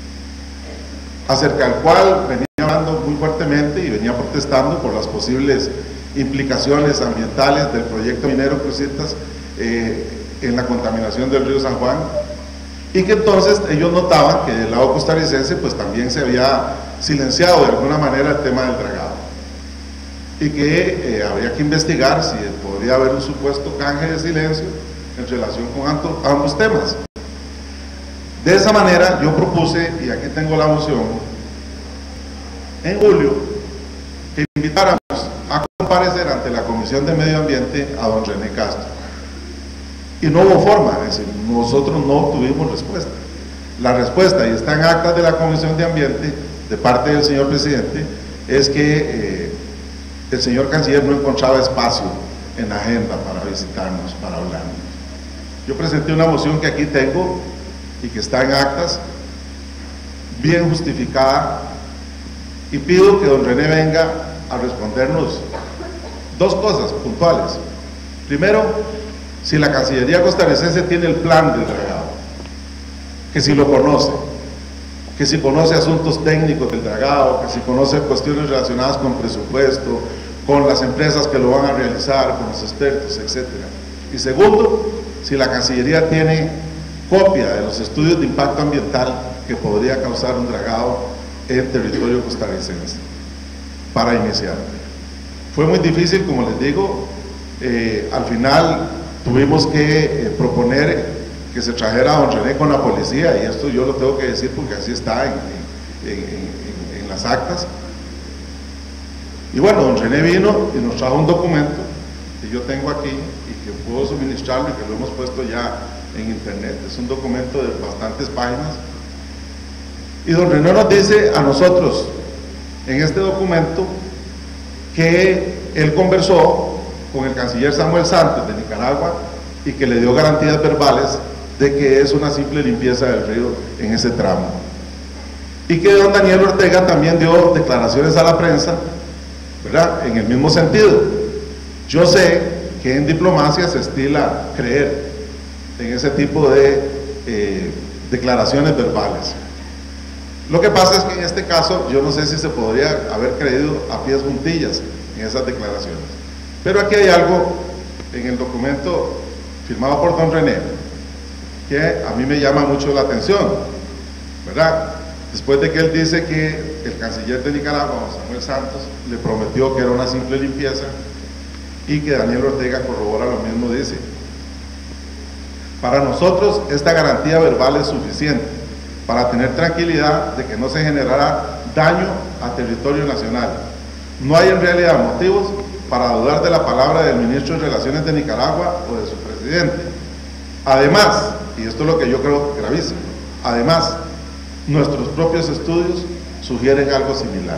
acerca del cual venía hablando muy fuertemente y venía protestando por las posibles implicaciones ambientales del proyecto minero Cruzitas eh, en la contaminación del río San Juan, y que entonces ellos notaban que del lado costarricense pues también se había silenciado de alguna manera el tema del dragado, y que eh, habría que investigar si podría haber un supuesto canje de silencio en relación con ambos temas. De esa manera yo propuse, y aquí tengo la moción, en julio, que invitáramos a comparecer ante la Comisión de Medio Ambiente a don René Castro. Y no hubo forma, es decir, nosotros no tuvimos respuesta. La respuesta, y está en actas de la Comisión de Ambiente, de parte del señor presidente, es que eh, el señor canciller no encontraba espacio en la agenda para visitarnos, para hablarnos. Yo presenté una moción que aquí tengo y que está en actas, bien justificada, y pido que don René venga a respondernos dos cosas puntuales. Primero, si la Cancillería costarricense tiene el plan del dragado, que si lo conoce, que si conoce asuntos técnicos del dragado, que si conoce cuestiones relacionadas con presupuesto, con las empresas que lo van a realizar, con los expertos, etcétera. Y segundo, si la Cancillería tiene copia de los estudios de impacto ambiental que podría causar un dragado en territorio costarricense para iniciar. Fue muy difícil, como les digo, eh, al final tuvimos que eh, proponer que se trajera a don René con la policía, y esto yo lo tengo que decir porque así está en, en, en, en, en las actas. Y bueno, don René vino y nos trajo un documento que yo tengo aquí y que puedo suministrarlo y que lo hemos puesto ya en internet. Es un documento de bastantes páginas, y don René nos dice a nosotros en este documento que él conversó con el canciller Samuel Santos de Nicaragua y que le dio garantías verbales de que es una simple limpieza del río en ese tramo. y que don Daniel Ortega también dio declaraciones a la prensa, ¿verdad?, en el mismo sentido. Yo sé que en diplomacia se estila creer en ese tipo de eh, declaraciones verbales. Lo que pasa es que en este caso yo no sé si se podría haber creído a pies juntillas en esas declaraciones, pero aquí hay algo en el documento firmado por don René que a mí me llama mucho la atención, ¿verdad? Después de que él dice que el canciller de Nicaragua, don Samuel Santos, le prometió que era una simple limpieza, y que Daniel Ortega corrobora lo mismo, dice: para nosotros esta garantía verbal es suficiente para tener tranquilidad de que no se generará daño a territorio nacional. No hay en realidad motivos para dudar de la palabra del ministro de Relaciones de Nicaragua o de su presidente. Además, y esto es lo que yo creo gravísimo, además, nuestros propios estudios sugieren algo similar.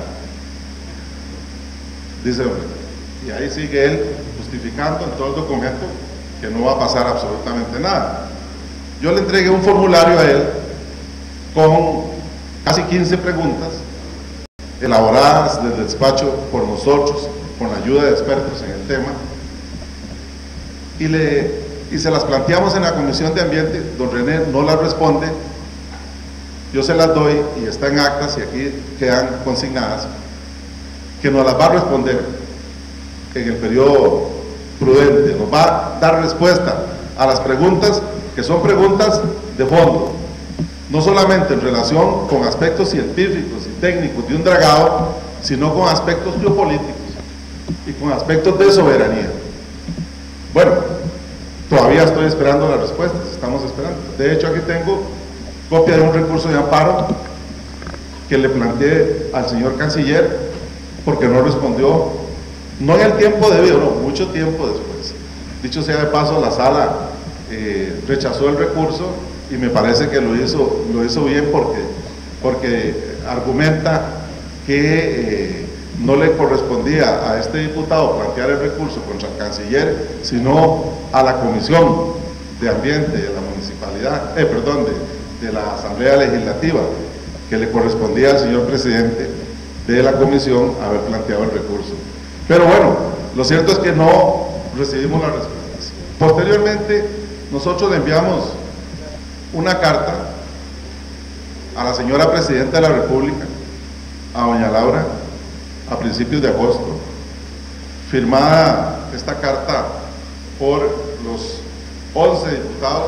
Dice, y ahí sigue él justificando en todo el documento que no va a pasar absolutamente nada. Yo le entregué un formulario a él con casi quince preguntas elaboradas desde el despacho por nosotros, con la ayuda de expertos en el tema, y, le, y se las planteamos en la Comisión de Ambiente. Don René no las responde, yo se las doy y está en actas y aquí quedan consignadas, que nos las va a responder en el periodo prudente, nos va a dar respuesta a las preguntas que son preguntas de fondo, no solamente en relación con aspectos científicos y técnicos de un dragado, sino con aspectos geopolíticos y con aspectos de soberanía. Bueno, todavía estoy esperando las respuestas, estamos esperando. De hecho, aquí tengo copia de un recurso de amparo que le planteé al señor canciller porque no respondió, no en el tiempo debido, no, mucho tiempo después. Dicho sea de paso, la sala eh, rechazó el recurso y me parece que lo hizo, lo hizo bien porque, porque argumenta que eh, no le correspondía a este diputado plantear el recurso contra el canciller, sino a la Comisión de Ambiente de la Municipalidad, eh, perdón, de, de la Asamblea Legislativa, que le correspondía al señor presidente de la comisión haber planteado el recurso. Pero bueno, lo cierto es que no recibimos las respuestas. Posteriormente, nosotros le enviamos una carta a la señora Presidenta de la República, a doña Laura, a principios de agosto, firmada esta carta por los once diputados,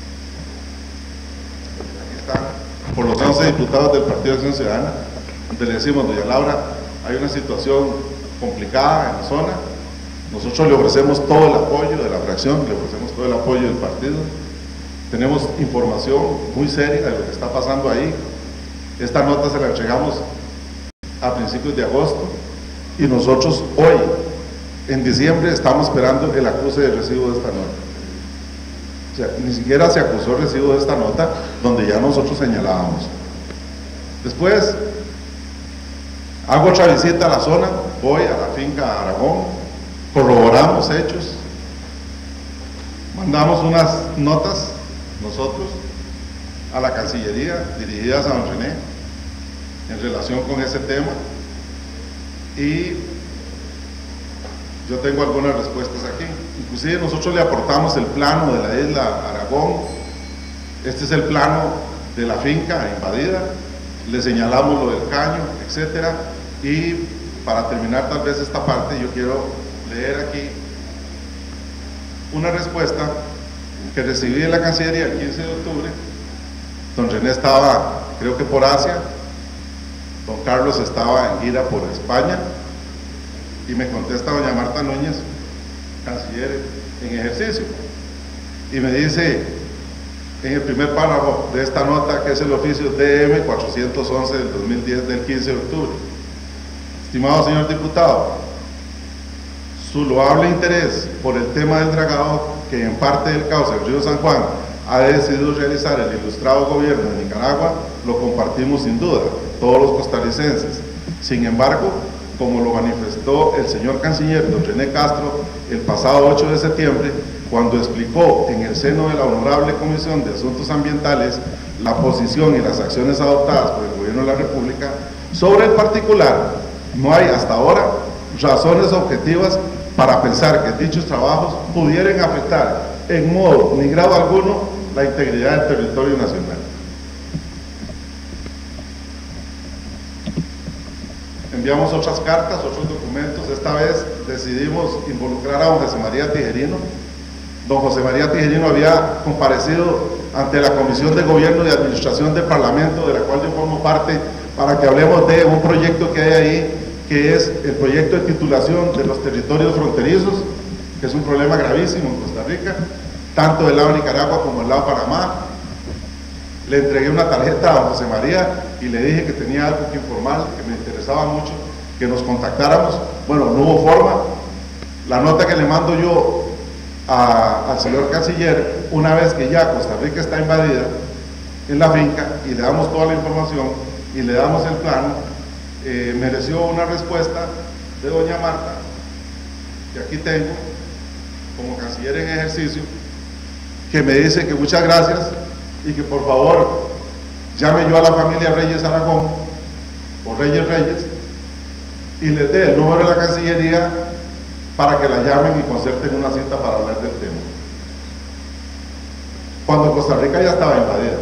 aquí están, por los once diputados del Partido de Acción Ciudadana, donde le decimos: doña Laura, hay una situación complicada en la zona, nosotros le ofrecemos todo el apoyo de la fracción, le ofrecemos todo el apoyo del partido, tenemos información muy seria de lo que está pasando ahí. Esta nota se la entregamos a principios de agosto y nosotros hoy, en diciembre, estamos esperando el acuse de recibo de esta nota. O sea, ni siquiera se acusó el recibo de esta nota, donde ya nosotros señalábamos. Después hago otra visita a la zona, voy a la finca Aragón, corroboramos hechos, mandamos unas notas nosotros a la Cancillería dirigidas a don René en relación con ese tema, y yo tengo algunas respuestas aquí. Inclusive nosotros le aportamos el plano de la isla Aragón. Este es el plano de la finca invadida, le señalamos lo del caño, etcétera. Y para terminar tal vez esta parte, yo quiero leer aquí una respuesta que recibí de la Cancillería el quince de octubre. Don René estaba, creo que por Asia, don Carlos estaba en gira por España, y me contesta doña Marta Núñez, canciller en ejercicio, y me dice en el primer párrafo de esta nota, que es el oficio D M cuatrocientos once del dos mil diez, del quince de octubre: estimado señor diputado, su loable interés por el tema del dragado, que en parte del cauce del río San Juan ha decidido realizar el ilustrado gobierno de Nicaragua, lo compartimos sin duda, todos los costarricenses. Sin embargo, como lo manifestó el señor canciller don René Castro el pasado ocho de septiembre, cuando explicó en el seno de la Honorable Comisión de Asuntos Ambientales la posición y las acciones adoptadas por el Gobierno de la República. Sobre el particular, no hay hasta ahora razones objetivas para pensar que dichos trabajos pudieran afectar en modo ni grado alguno la integridad del territorio nacional. Enviamos otras cartas, otros documentos. Esta vez decidimos involucrar a don José María Tijerino. Don José María Tijerino había comparecido ante la Comisión de Gobierno y Administración del Parlamento, de la cual yo formo parte, para que hablemos de un proyecto que hay ahí, que es el proyecto de titulación de los territorios fronterizos, que es un problema gravísimo en Costa Rica, tanto del lado de Nicaragua como del lado de Panamá. Le entregué una tarjeta a don José María y le dije que tenía algo que informar, que me interesaba mucho que nos contactáramos. Bueno, no hubo forma. La nota que le mando yo a, al señor canciller, una vez que ya Costa Rica está invadida en la finca y le damos toda la información y le damos el plano, eh, mereció una respuesta de doña Marta, que aquí tengo como canciller en ejercicio, que me dice que muchas gracias y que por favor llame yo a la familia Reyes Aragón o Reyes Reyes y les dé el número de la Cancillería para que la llamen y concerten una cita para hablar del tema. Cuando Costa Rica ya estaba invadida.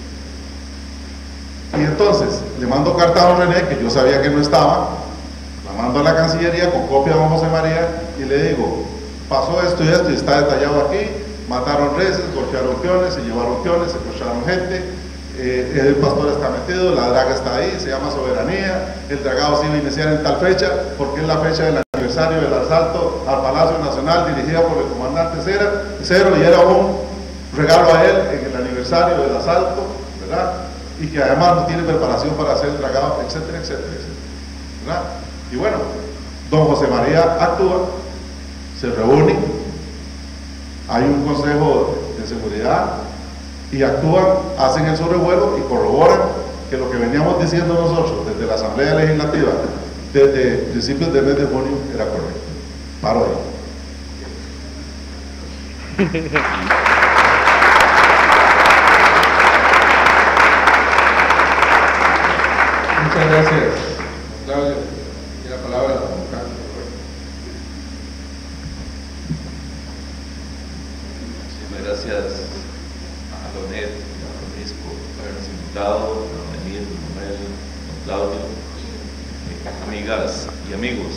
Y entonces le mando carta a don René, que yo sabía que no estaba, la mando a la Cancillería con copia de don José María y le digo, pasó esto y esto y está detallado aquí. Mataron reses, golpearon peones, se llevaron peones, secuestraron gente, eh, el pastor está metido, la draga está ahí, se llama Soberanía, el dragado se iba a iniciar en tal fecha, porque es la fecha del aniversario del asalto al Palacio Nacional dirigida por el comandante Cero, y era un regalo a él en el aniversario del asalto, ¿verdad? Y que además no tiene preparación para hacer el dragado, etcétera, etcétera, etcétera, ¿verdad? Y bueno, don José María actúa, se reúne, hay un consejo de seguridad y actúan, hacen el sobrevuelo y corroboran que lo que veníamos diciendo nosotros desde la Asamblea Legislativa desde principios del mes de junio era correcto. Paro ahí. Muchas gracias, Claudio. Y la palabra a don Carlos. Gracias a Lonet, a Francisco, por habernos invitado, a don Emil, don Manuel, don Claudio, eh, amigas y amigos.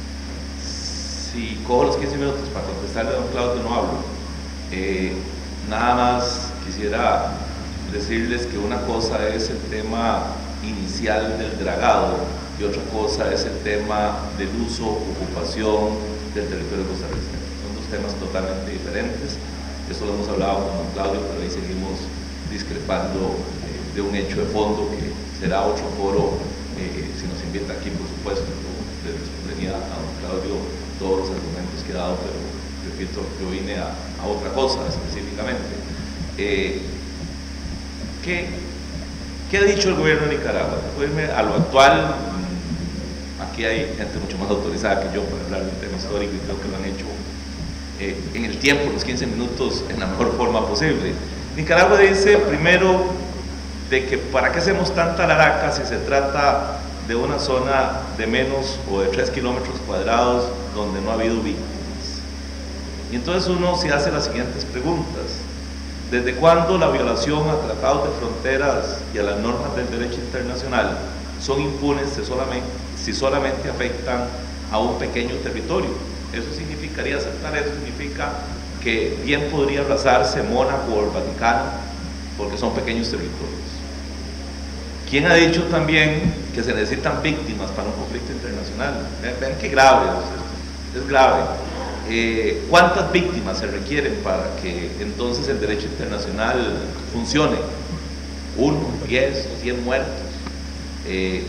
Si cojo los quince minutos para contestarle a don Claudio, no hablo. Eh, nada más quisiera decirles que una cosa es el tema inicial del dragado y otra cosa es el tema del uso, ocupación del territorio costarricense. Son dos temas totalmente diferentes. Eso lo hemos hablado con don Claudio, pero ahí seguimos discrepando eh, de un hecho de fondo que será otro foro, eh, si nos invita aquí, por supuesto. Le respondería a don Claudio todos los argumentos que he dado, pero repito, yo vine a, a otra cosa específicamente. Eh, ¿qué, ¿Qué ha dicho el gobierno de Nicaragua? Voy a irme a lo actual. Aquí hay gente mucho más autorizada que yo para hablar del tema histórico y creo que lo han hecho Eh, en el tiempo, los quince minutos, en la mejor forma posible. Nicaragua dice primero de que para qué hacemos tanta laraca si se trata de una zona de menos o de tres kilómetros cuadrados donde no ha habido víctimas. Y entonces uno se hace las siguientes preguntas: ¿desde cuándo la violación a tratados de fronteras y a las normas del derecho internacional son impunes si solamente, si solamente afectan a un pequeño territorio? Eso significaría, aceptar eso significa que bien podría abrazarse Mónaco o el Vaticano porque son pequeños territorios. ¿Quién ha dicho también que se necesitan víctimas para un conflicto internacional? Vean, vean qué grave es, es grave. Eh, ¿Cuántas víctimas se requieren para que entonces el derecho internacional funcione? ¿Uno, diez o cien muertos? Eh,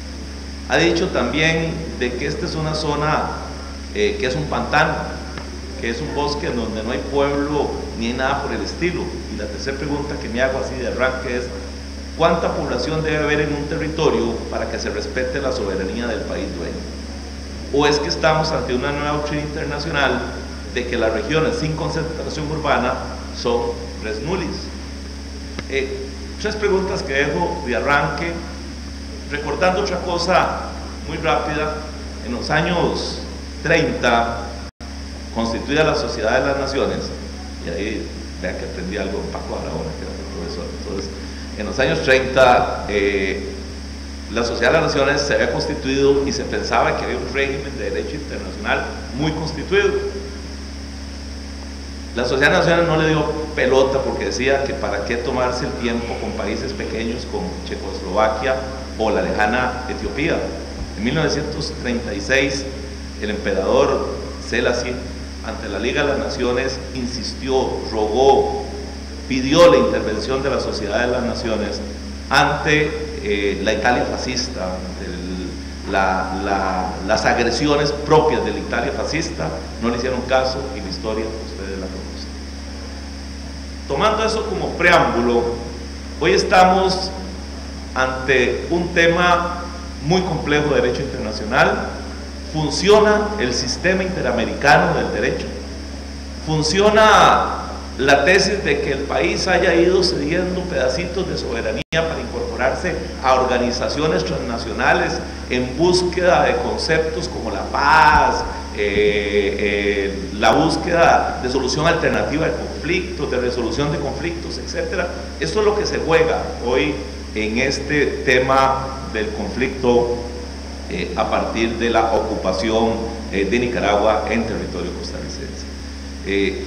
ha dicho también de que esta es una zona Eh, que es un pantano, que es un bosque en donde no hay pueblo ni hay nada por el estilo. Y la tercera pregunta que me hago así de arranque es: ¿cuánta población debe haber en un territorio para que se respete la soberanía del país dueño? ¿O es que estamos ante una nueva doctrina internacional de que las regiones sin concentración urbana son res nullis? Eh, Tres preguntas que dejo de arranque, recordando otra cosa muy rápida. En los años treinta, constituida la Sociedad de las Naciones, y ahí vean que aprendí algo en Paco ahora, que era el profesor. Entonces, en los años treinta, eh, la Sociedad de las Naciones se había constituido y se pensaba que había un régimen de derecho internacional muy constituido. La Sociedad de las Naciones no le dio pelota porque decía que para qué tomarse el tiempo con países pequeños como Checoslovaquia o la lejana Etiopía. En mil novecientos treinta y seis, el emperador Selassie, ante la Liga de las Naciones, insistió, rogó, pidió la intervención de la Sociedad de las Naciones ante eh, la Italia fascista, el, la, la, las agresiones propias de la Italia fascista. No le hicieron caso y la historia ustedes la conocen. Tomando eso como preámbulo, hoy estamos ante un tema muy complejo de derecho internacional. Funciona el sistema interamericano del derecho, funciona la tesis de que el país haya ido cediendo pedacitos de soberanía para incorporarse a organizaciones transnacionales en búsqueda de conceptos como la paz, eh, eh, la búsqueda de solución alternativa de conflictos, de resolución de conflictos, etcétera. Esto es lo que se juega hoy en este tema del conflicto eh, a partir de la ocupación eh, de Nicaragua en territorio costarricense. Eh,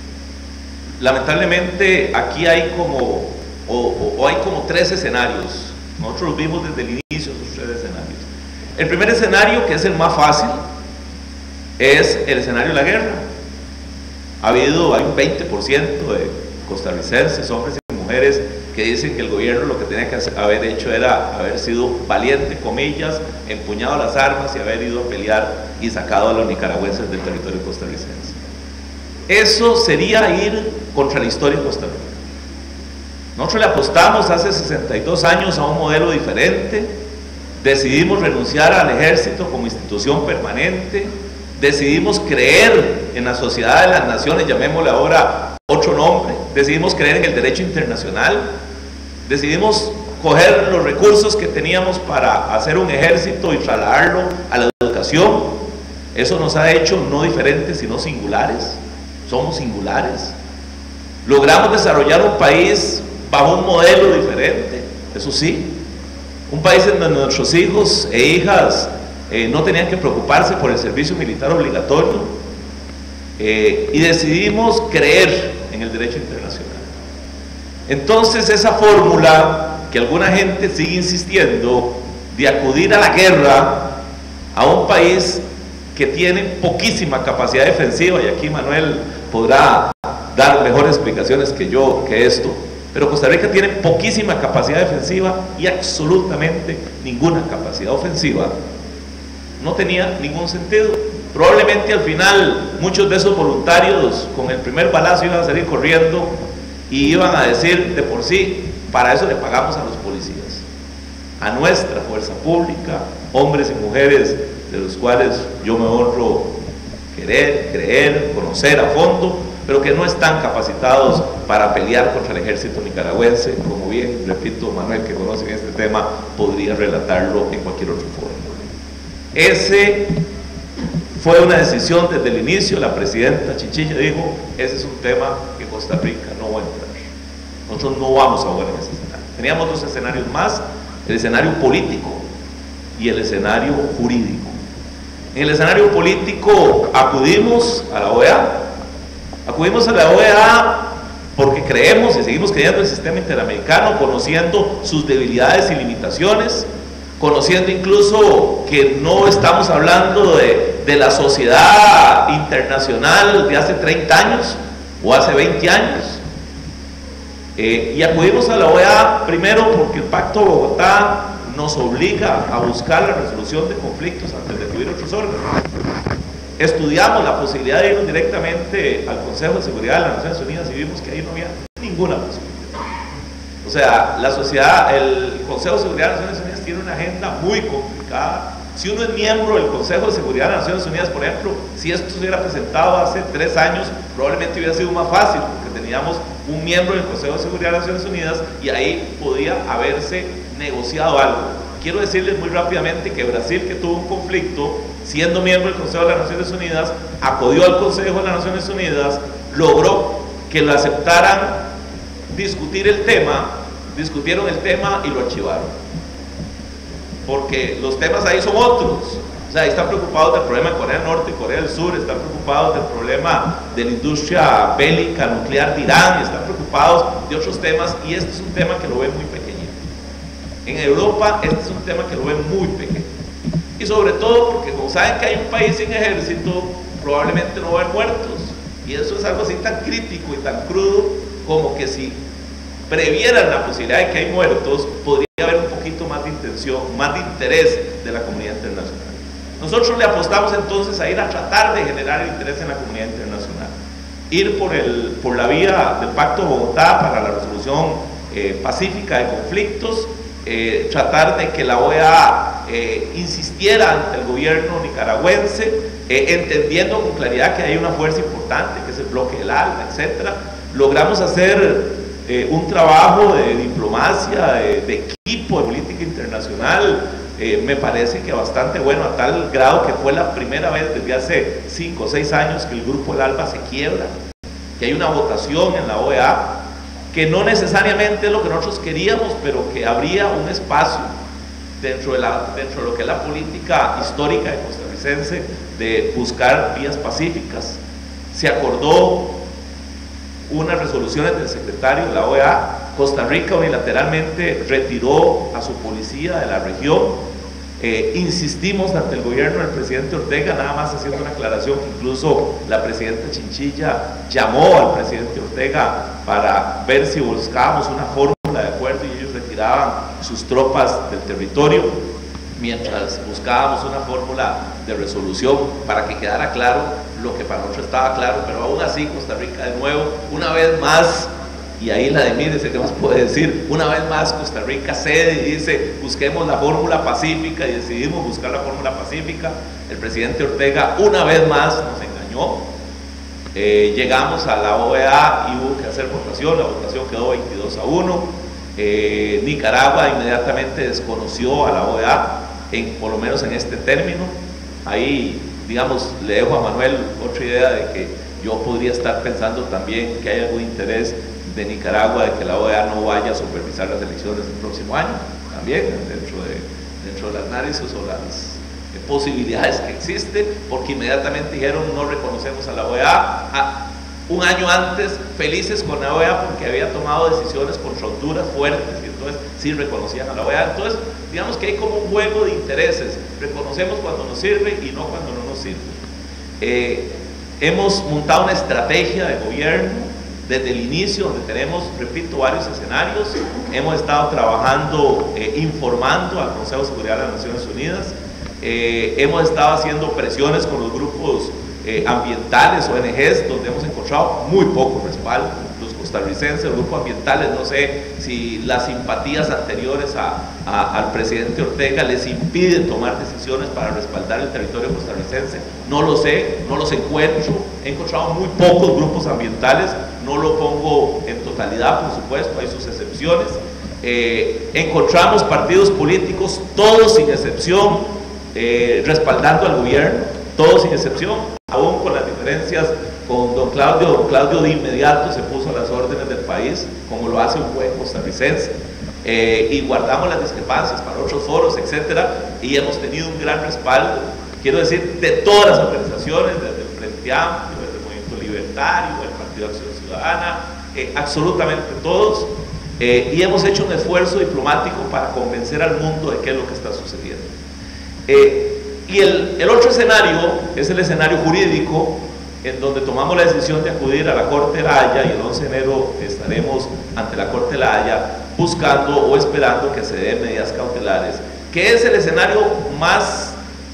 lamentablemente aquí hay como o, o, o hay como tres escenarios. Nosotros los vimos desde el inicio, esos tres escenarios. El primer escenario, que es el más fácil, es el escenario de la guerra. Ha habido, hay un veinte por ciento de costarricenses, hombres y mujeres, que dicen que el gobierno lo que tenía que haber hecho era haber sido valiente, comillas, empuñado las armas y haber ido a pelear y sacado a los nicaragüenses del territorio costarricense. Eso sería ir contra la historia de Costa Rica. Nosotros le apostamos hace sesenta y dos años a un modelo diferente, decidimos renunciar al ejército como institución permanente, decidimos creer en la Sociedad de las Naciones, llamémosle ahora otro nombre, decidimos creer en el derecho internacional, decidimos coger los recursos que teníamos para hacer un ejército y trasladarlo a la educación. Eso nos ha hecho no diferentes sino singulares, somos singulares. Logramos desarrollar un país bajo un modelo diferente, eso sí, un país en donde nuestros hijos e hijas eh, no tenían que preocuparse por el servicio militar obligatorio, eh, y decidimos creer en el derecho internacional. Entonces esa fórmula que alguna gente sigue insistiendo de acudir a la guerra a un país que tiene poquísima capacidad defensiva, y aquí Manuel podrá dar mejores explicaciones que yo que esto, pero Costa Rica tiene poquísima capacidad defensiva y absolutamente ninguna capacidad ofensiva, no tenía ningún sentido. Probablemente al final muchos de esos voluntarios con el primer balazo iban a salir corriendo y iban a decir de por sí, para eso le pagamos a los policías, a nuestra fuerza pública, hombres y mujeres de los cuales yo me honro querer, creer, conocer a fondo, pero que no están capacitados para pelear contra el ejército nicaragüense, como bien, repito, Manuel, que conoce bien este tema, podría relatarlo en cualquier otro foro. Ese fue una decisión desde el inicio. La presidenta Chinchilla dijo, ese es un tema que Costa Rica no va a entrar, nosotros no vamos a jugar en ese escenario. Teníamos dos escenarios más, el escenario político y el escenario jurídico. En el escenario político acudimos a la O E A, acudimos a la O E A porque creemos y seguimos creyendo en el sistema interamericano, conociendo sus debilidades y limitaciones, conociendo incluso que no estamos hablando de, de la sociedad internacional de hace treinta años o hace veinte años. Eh, y acudimos a la O E A primero porque el Pacto de Bogotá nos obliga a buscar la resolución de conflictos antes de acudir a otros órganos. Estudiamos la posibilidad de irnos directamente al Consejo de Seguridad de las Naciones Unidas y vimos que ahí no había ninguna posibilidad. O sea, la sociedad, el Consejo de Seguridad de las Naciones Unidas tiene una agenda muy complicada, Si uno es miembro del Consejo de Seguridad de las Naciones Unidas, por ejemplo, si esto se hubiera presentado hace tres años, probablemente hubiera sido más fácil, porque teníamos un miembro del Consejo de Seguridad de las Naciones Unidas y ahí podía haberse negociado algo. Quiero decirles muy rápidamente que Brasil, que tuvo un conflicto, siendo miembro del Consejo de las Naciones Unidas, acudió al Consejo de las Naciones Unidas, logró que lo aceptaran discutir el tema, discutieron el tema y lo archivaron. Porque los temas ahí son otros. O sea, ahí están preocupados del problema de Corea del Norte y Corea del Sur, están preocupados del problema de la industria bélica nuclear de Irán, están preocupados de otros temas, y este es un tema que lo ven muy pequeñito. En Europa este es un tema que lo ven muy pequeño. Y sobre todo porque como saben que hay un país sin ejército, probablemente no va a haber muertos. Y eso es algo así tan crítico y tan crudo como que si previeran la posibilidad de que hay muertos, podría haber un poquito más de intención, más de interés de la comunidad internacional. Nosotros le apostamos entonces a ir a tratar de generar el interés en la comunidad internacional, ir por, el, por la vía del Pacto de Bogotá para la resolución eh, pacífica de conflictos, eh, tratar de que la O E A eh, insistiera ante el gobierno nicaragüense, eh, entendiendo con claridad que hay una fuerza importante, que es el bloque del ALBA, etcétera. Logramos hacer Eh, un trabajo de diplomacia, de, de equipo de política internacional, eh, me parece que bastante bueno, a tal grado que fue la primera vez desde hace cinco o seis años que el grupo del ALBA se quiebra, que hay una votación en la O E A, que no necesariamente es lo que nosotros queríamos, pero que habría un espacio dentro de, la, dentro de lo que es la política histórica de costarricense de buscar vías pacíficas. Se acordó unas resoluciones del secretario de la O E A. Costa Rica unilateralmente retiró a su policía de la región. Eh, insistimos ante el gobierno del presidente Ortega, nada más haciendo una aclaración, que incluso la presidenta Chinchilla llamó al presidente Ortega para ver si buscábamos una fórmula de acuerdo y ellos retiraban sus tropas del territorio, mientras buscábamos una fórmula de resolución para que quedara claro lo que para nosotros estaba claro, pero aún así Costa Rica de nuevo, una vez más, y ahí la de mí dice, ¿qué más puede decir? Una vez más Costa Rica cede y dice, busquemos la fórmula pacífica, y decidimos buscar la fórmula pacífica. El presidente Ortega una vez más nos engañó. Eh, llegamos a la O E A y hubo que hacer votación, la votación quedó veintidós a uno. Eh, Nicaragua inmediatamente desconoció a la O E A, en, por lo menos en este término. Ahí, digamos, le dejo a Manuel otra idea de que yo podría estar pensando también que hay algún interés de Nicaragua de que la O E A no vaya a supervisar las elecciones del próximo año, también dentro de, dentro de las análisis o las eh, posibilidades que existen, porque inmediatamente dijeron no reconocemos a la O E A. Ah, un año antes, felices con la O E A porque había tomado decisiones contra Honduras fuertes, y entonces sí reconocían a la O E A. Entonces, digamos que hay como un juego de intereses, reconocemos cuando nos sirve y no cuando no nos sirve. Eh, hemos montado una estrategia de gobierno desde el inicio, donde tenemos, repito, varios escenarios. Hemos estado trabajando, eh, informando al Consejo de Seguridad de las Naciones Unidas, eh, hemos estado haciendo presiones con los grupos eh, ambientales, O N Ges, donde hemos encontrado muy poco respaldo. Los costarricenses, los grupos ambientales, no sé si las simpatías anteriores a, a, al presidente Ortega les impiden tomar decisiones para respaldar el territorio costarricense, no lo sé, no los encuentro. He encontrado muy pocos grupos ambientales, no lo pongo en totalidad, por supuesto, hay sus excepciones. Eh, encontramos partidos políticos, todos sin excepción, eh, respaldando al gobierno, todos sin excepción, aún con las diferencias con don Claudio. Don Claudio de inmediato se puso a las órdenes del país, como lo hace un buen costarricense, eh, y guardamos las discrepancias para otros foros, etcétera, y hemos tenido un gran respaldo, quiero decir, de todas las organizaciones, desde el Frente Amplio, desde el Movimiento Libertario, el Partido de Acción Ciudadana, eh, absolutamente todos, eh, y hemos hecho un esfuerzo diplomático para convencer al mundo de qué es lo que está sucediendo. Eh, y el, el otro escenario es el escenario jurídico, en donde tomamos la decisión de acudir a la Corte de la Haya, y el once de enero estaremos ante la Corte de la Haya buscando o esperando que se den medidas cautelares, que es el escenario más,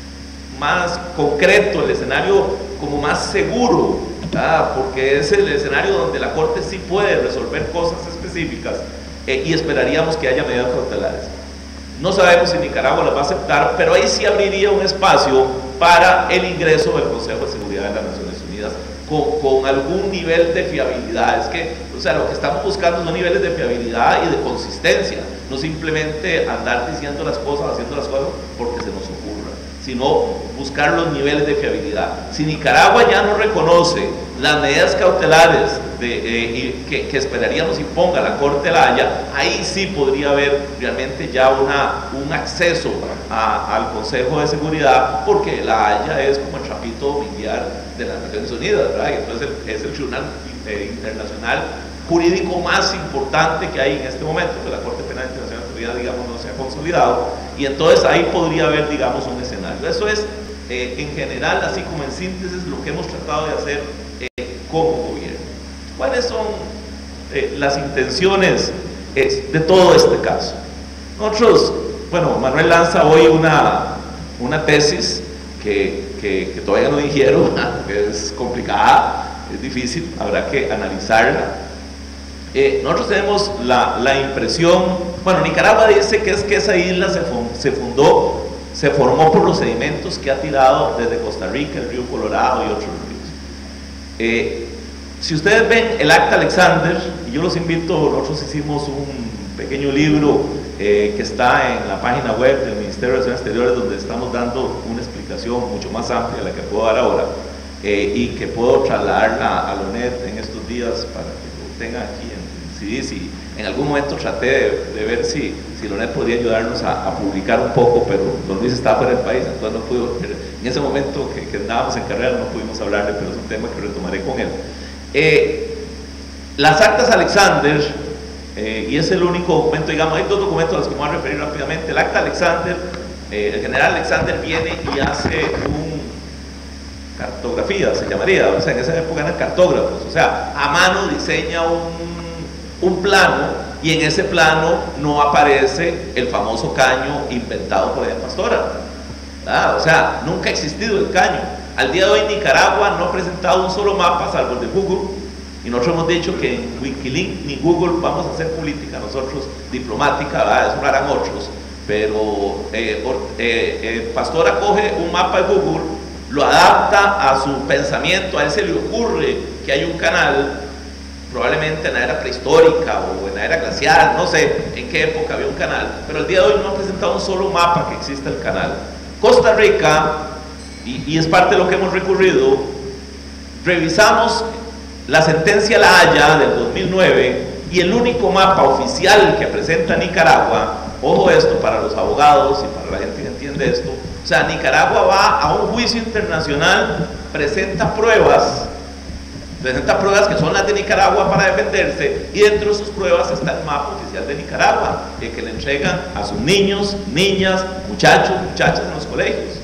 más concreto, el escenario como más seguro, ¿verdad? Porque es el escenario donde la Corte sí puede resolver cosas específicas, eh, y esperaríamos que haya medidas cautelares. No sabemos si Nicaragua las va a aceptar, pero ahí sí abriría un espacio para el ingreso del Consejo de Seguridad de las Naciones Unidas con, con algún nivel de fiabilidad. Es que, o sea, lo que estamos buscando son niveles de fiabilidad y de consistencia, no simplemente andar diciendo las cosas, haciendo las cosas porque se nos ocurra, sino buscar los niveles de fiabilidad. Si Nicaragua ya no reconoce las medidas cautelares de, eh, que, que esperaríamos imponga la Corte de la Haya, ahí sí podría haber realmente ya una, un acceso a, al Consejo de Seguridad, porque la Haya es como el trapito biliar de las Naciones Unidas, ¿verdad? Y entonces el, es el tribunal eh, internacional jurídico más importante que hay en este momento, que la Corte Penal Internacional todavía, digamos, no se ha consolidado, y entonces ahí podría haber, digamos, un escenario. Eso es, eh, en general, así como en síntesis, lo que hemos tratado de hacer eh, como gobierno. ¿Cuáles son eh, las intenciones eh, de todo este caso? Nosotros, bueno, Manuel lanza hoy una, una tesis que, que, que todavía no dijeron, que es complicada, es difícil, habrá que analizarla. Eh, nosotros tenemos la, la impresión, bueno, Nicaragua dice que es que esa isla se, se fundó, se formó por los sedimentos que ha tirado desde Costa Rica, el río Colorado y otros ríos. Eh, si ustedes ven el Acta Alexander, y yo los invito, nosotros hicimos un pequeño libro eh, que está en la página web del Ministerio de Relaciones Exteriores, donde estamos dando una explicación mucho más amplia de la que puedo dar ahora, eh, y que puedo trasladarla a Lonet en estos días para que lo tengan aquí en C D. Si en algún momento traté de, de ver si, si Lonet podría ayudarnos a, a publicar un poco, pero Don Luis estaba fuera del país, entonces no pudo, en ese momento que, que andábamos en carrera no pudimos hablarle, pero es un tema que retomaré con él. Eh, las actas Alexander, eh, y es el único documento, digamos, hay dos documentos a los que me voy a referir rápidamente. El Acta Alexander, eh, el general Alexander viene y hace un cartografía, se llamaría, o sea, en esa época eran cartógrafos, o sea, a mano diseña un un plano, y en ese plano no aparece el famoso caño inventado por Eden Pastora, ¿verdad? O sea, nunca ha existido el caño. Al día de hoy Nicaragua no ha presentado un solo mapa salvo el de Google, y nosotros hemos dicho que en Wikileaks ni Google vamos a hacer política nosotros diplomática, ¿verdad? Eso lo harán otros, pero eh, eh, eh, Pastora coge un mapa de Google, lo adapta a su pensamiento, a él se le ocurre que hay un canal, probablemente en la era prehistórica o en la era glacial, no sé en qué época había un canal, pero el día de hoy no ha presentado un solo mapa que exista el canal. Costa Rica, y, y es parte de lo que hemos recurrido, revisamos la sentencia La Haya del dos mil nueve y el único mapa oficial que presenta Nicaragua, ojo esto para los abogados y para la gente que entiende esto, o sea, Nicaragua va a un juicio internacional, presenta pruebas, presenta pruebas que son las de Nicaragua para defenderse, y dentro de sus pruebas está el mapa oficial de Nicaragua, el que le entregan a sus niños, niñas, muchachos, muchachas en los colegios.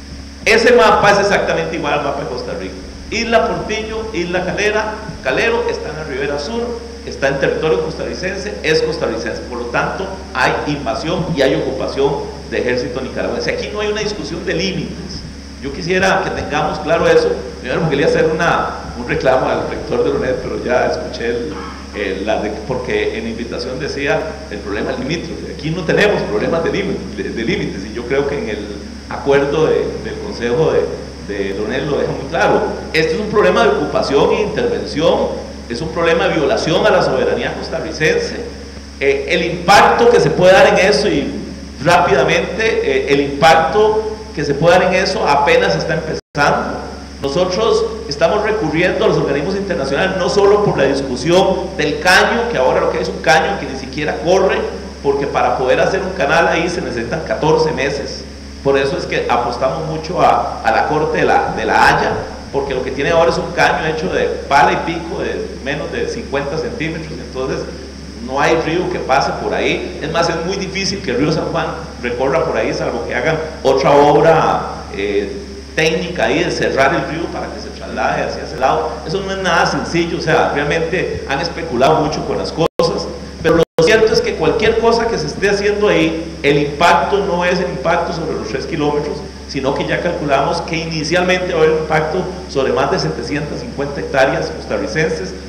Ese mapa es exactamente igual al mapa de Costa Rica. Isla Portillo, Isla Calera, Calero está en la Ribera Sur, está en territorio costarricense, es costarricense, por lo tanto hay invasión y hay ocupación de ejército nicaragüense. Aquí no hay una discusión de límites. Yo quisiera que tengamos claro eso. Primero porque quería hacer una, un reclamo al rector de Lonet, pero ya escuché el, el, la de, porque en la invitación decía el problema del limítrofe. Aquí no tenemos problemas de límites, de, de límites, y yo creo que en el acuerdo de, del Consejo de, de Lonet lo deja muy claro. Este es un problema de ocupación e intervención, es un problema de violación a la soberanía costarricense. Eh, el impacto que se puede dar en eso, y rápidamente, eh, el impacto que se puede dar en eso apenas está empezando. Nosotros estamos recurriendo a los organismos internacionales no solo por la discusión del caño, que ahora lo que es un caño que ni siquiera corre, porque para poder hacer un canal ahí se necesitan catorce meses. Por eso es que apostamos mucho a, a la Corte de la, de la Haya, porque lo que tiene ahora es un caño hecho de pala y pico de menos de cincuenta centímetros, entonces no hay río que pase por ahí. Es más, es muy difícil que el río San Juan recorra por ahí, salvo que hagan otra obra eh, técnica ahí de cerrar el río para que se traslade hacia ese lado. Eso no es nada sencillo, o sea, realmente han especulado mucho con las cosas, pero lo cierto es que cualquier cosa que se esté haciendo ahí, el impacto no es el impacto sobre los tres kilómetros, sino que ya calculamos que inicialmente va a haber un impacto sobre más de setecientas cincuenta hectáreas costarricenses,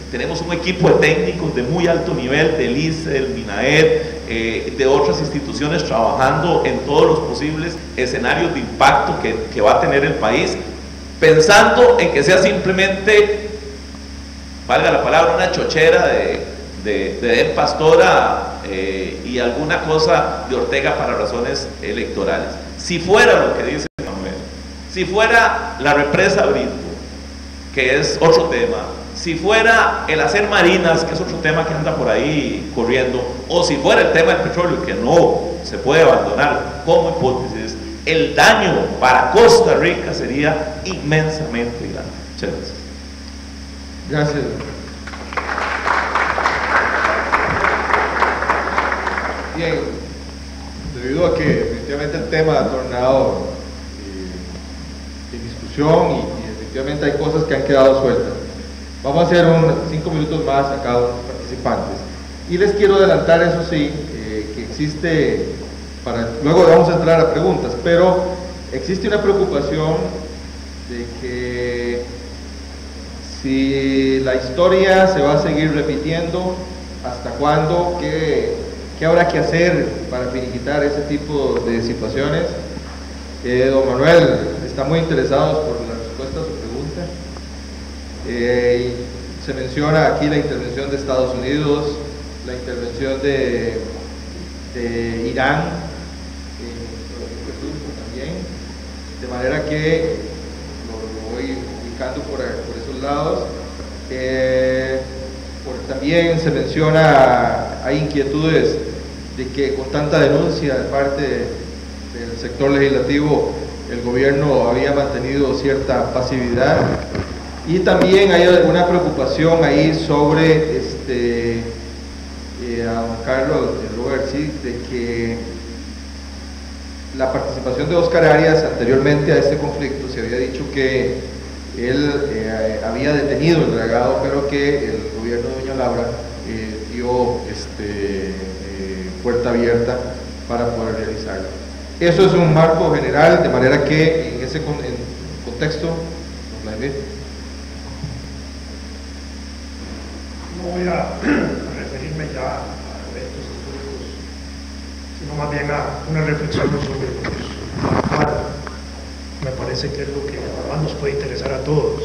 tenemos un equipo de técnicos de muy alto nivel, del I C E, del MINAED, eh, de otras instituciones trabajando en todos los posibles escenarios de impacto que, que va a tener el país, pensando en que sea simplemente, valga la palabra, una chochera de, de, de Den Pastora eh, y alguna cosa de Ortega para razones electorales. Si fuera lo que dice Manuel, si fuera la represa Brito, que es otro tema, si fuera el hacer marinas, que es otro tema que anda por ahí corriendo, o si fuera el tema del petróleo, que no se puede abandonar como hipótesis, el daño para Costa Rica sería inmensamente grande. Muchas gracias. Gracias. Bien, debido a que definitivamente el tema ha tornado eh, en discusión y, y efectivamente hay cosas que han quedado sueltas, vamos a hacer unos cinco minutos más a cada uno de los participantes. Y les quiero adelantar, eso sí, eh, que existe, para, luego vamos a entrar a preguntas, pero existe una preocupación de que si la historia se va a seguir repitiendo, ¿hasta cuándo? ¿Qué, qué habrá que hacer para finiquitar ese tipo de situaciones? Eh, don Manuel, está muy interesado por la respuesta a su pregunta. Eh, se menciona aquí la intervención de Estados Unidos, la intervención de, de Irán, eh, también, de manera que lo, lo voy indicando por, por esos lados. Eh, por, también se menciona, hay inquietudes de que con tanta denuncia de parte del sector legislativo el gobierno había mantenido cierta pasividad. Y también hay una preocupación ahí sobre este, eh, a don Carlos Robert, sí, de que la participación de Oscar Arias anteriormente a este conflicto se había dicho que él eh, había detenido el dragado, pero que el gobierno de doña Laura eh, dio este, eh, puerta abierta para poder realizarlo. Eso es un marco general, de manera que en ese con, en contexto, no voy a referirme ya a eventos históricos, sino más bien a una reflexión sobre lo actual. Me parece que es lo que más nos puede interesar a todos.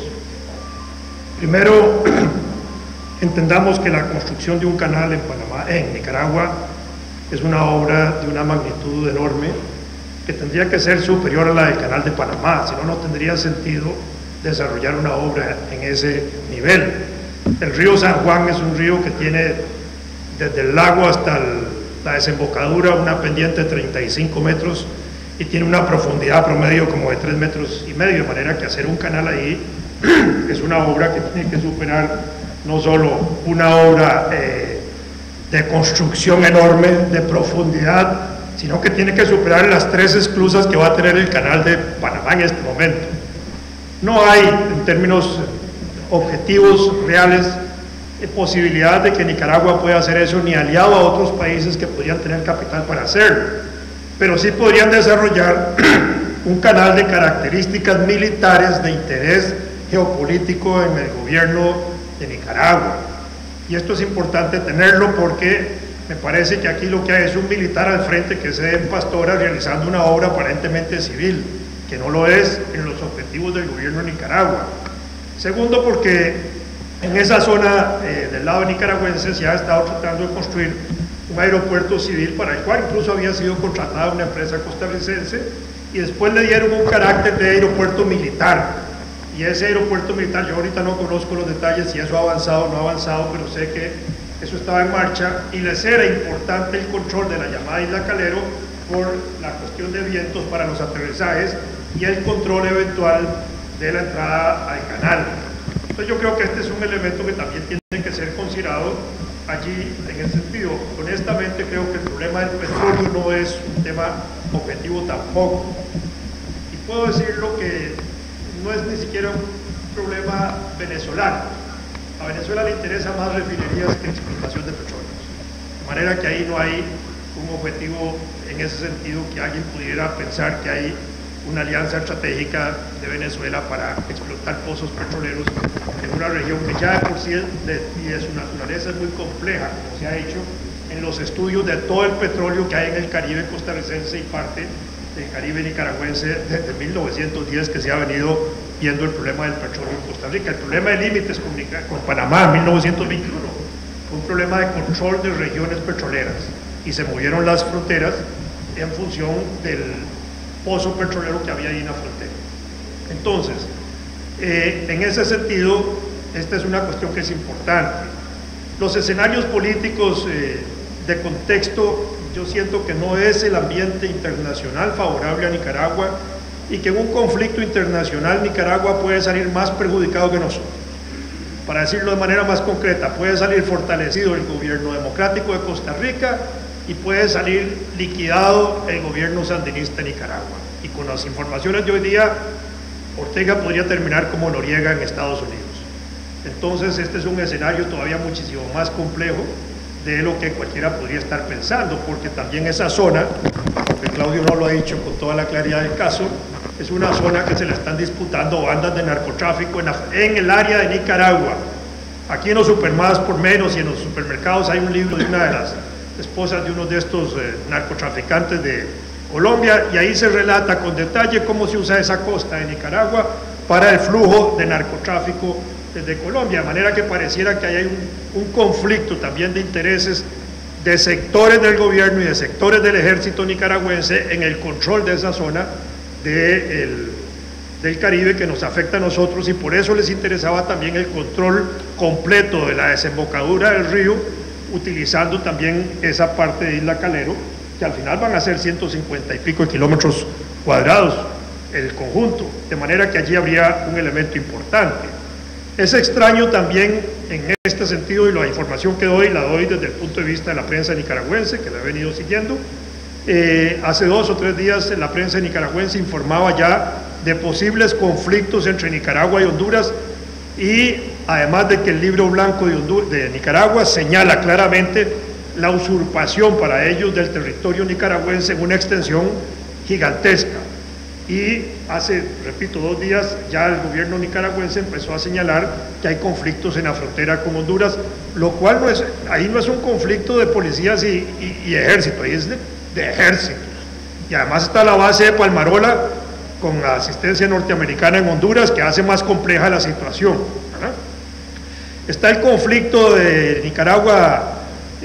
Primero, entendamos que la construcción de un canal en Panamá, en Nicaragua, es una obra de una magnitud enorme que tendría que ser superior a la del Canal de Panamá, si no, no tendría sentido desarrollar una obra en ese nivel. El río San Juan es un río que tiene desde el lago hasta el, la desembocadura una pendiente de treinta y cinco metros y tiene una profundidad promedio como de tres metros y medio, de manera que hacer un canal ahí es una obra que tiene que superar no solo una obra eh, de construcción enorme, de profundidad, sino que tiene que superar las tres esclusas que va a tener el canal de Panamá en este momento. No hay, en términos objetivos reales, eh, posibilidad de que Nicaragua pueda hacer eso, ni aliado a otros países que podrían tener capital para hacerlo, pero sí podrían desarrollar un canal de características militares de interés geopolítico en el gobierno de Nicaragua. Y esto es importante tenerlo porque me parece que aquí lo que hay es un militar al frente, que es Den Pastora, realizando una obra aparentemente civil, que no lo es en los objetivos del gobierno de Nicaragua. Segundo, porque en esa zona eh, del lado nicaragüense se ha estado tratando de construir un aeropuerto civil para el cual incluso había sido contratada una empresa costarricense y después le dieron un carácter de aeropuerto militar. Y ese aeropuerto militar, yo ahorita no conozco los detalles si eso ha avanzado o no ha avanzado, pero sé que eso estaba en marcha y les era importante el control de la llamada Isla Calero por la cuestión de vientos para los aterrizajes y el control eventual de la entrada al canal. Entonces yo creo que este es un elemento que también tiene que ser considerado allí en ese sentido. Honestamente creo que el problema del petróleo no es un tema objetivo tampoco. Y puedo decirlo que no es ni siquiera un problema venezolano. A Venezuela le interesa más refinerías que explotación de petróleo. De manera que ahí no hay un objetivo en ese sentido que alguien pudiera pensar que hay una alianza estratégica de Venezuela para explotar pozos petroleros en una región que ya de por sí de, y de su naturaleza es muy compleja, como se ha hecho en los estudios de todo el petróleo que hay en el Caribe costarricense y parte del Caribe nicaragüense desde mil novecientos diez, que se ha venido viendo el problema del petróleo en Costa Rica. El problema de límites con, con Panamá en mil novecientos veintiuno fue un problema de control de regiones petroleras y se movieron las fronteras en función del pozo petrolero que había ahí en la frontera. Entonces, eh, en ese sentido, esta es una cuestión que es importante. Los escenarios políticos eh, de contexto, yo siento que no es el ambiente internacional favorable a Nicaragua y que en un conflicto internacional Nicaragua puede salir más perjudicado que nosotros. Para decirlo de manera más concreta, puede salir fortalecido el gobierno democrático de Costa Rica y puede salir liquidado el gobierno sandinista de Nicaragua. Y con las informaciones de hoy día, Ortega podría terminar como Noriega en Estados Unidos. Entonces este es un escenario todavía muchísimo más complejo de lo que cualquiera podría estar pensando, porque también esa zona, aunque Claudio no lo ha dicho con toda la claridad del caso, es una zona que se le están disputando bandas de narcotráfico en, la, en el área de Nicaragua. Aquí en los supermercados por menos y en los supermercados hay un libro de una de las esposas de uno de estos eh, narcotraficantes de Colombia, y ahí se relata con detalle cómo se usa esa costa de Nicaragua para el flujo de narcotráfico desde Colombia, de manera que pareciera que hay un, un conflicto también de intereses de sectores del gobierno y de sectores del ejército nicaragüense en el control de esa zona de el, del Caribe que nos afecta a nosotros, y por eso les interesaba también el control completo de la desembocadura del río, utilizando también esa parte de Isla Calero, que al final van a ser ciento cincuenta y pico de kilómetros cuadrados el conjunto, de manera que allí habría un elemento importante. Es extraño también en este sentido, y la información que doy la doy desde el punto de vista de la prensa nicaragüense, que la he venido siguiendo. Eh, hace dos o tres días la prensa nicaragüense informaba ya de posibles conflictos entre Nicaragua y Honduras, y además de que el libro blanco de, Honduras, de Nicaragua señala claramente la usurpación para ellos del territorio nicaragüense en una extensión gigantesca. Y hace, repito, dos días ya el gobierno nicaragüense empezó a señalar que hay conflictos en la frontera con Honduras, lo cual no es, ahí no es un conflicto de policías y, y, y ejército, ahí es de, de ejércitos. Y además está la base de Palmarola con la asistencia norteamericana en Honduras, que hace más compleja la situación, ¿verdad? Está el conflicto de Nicaragua,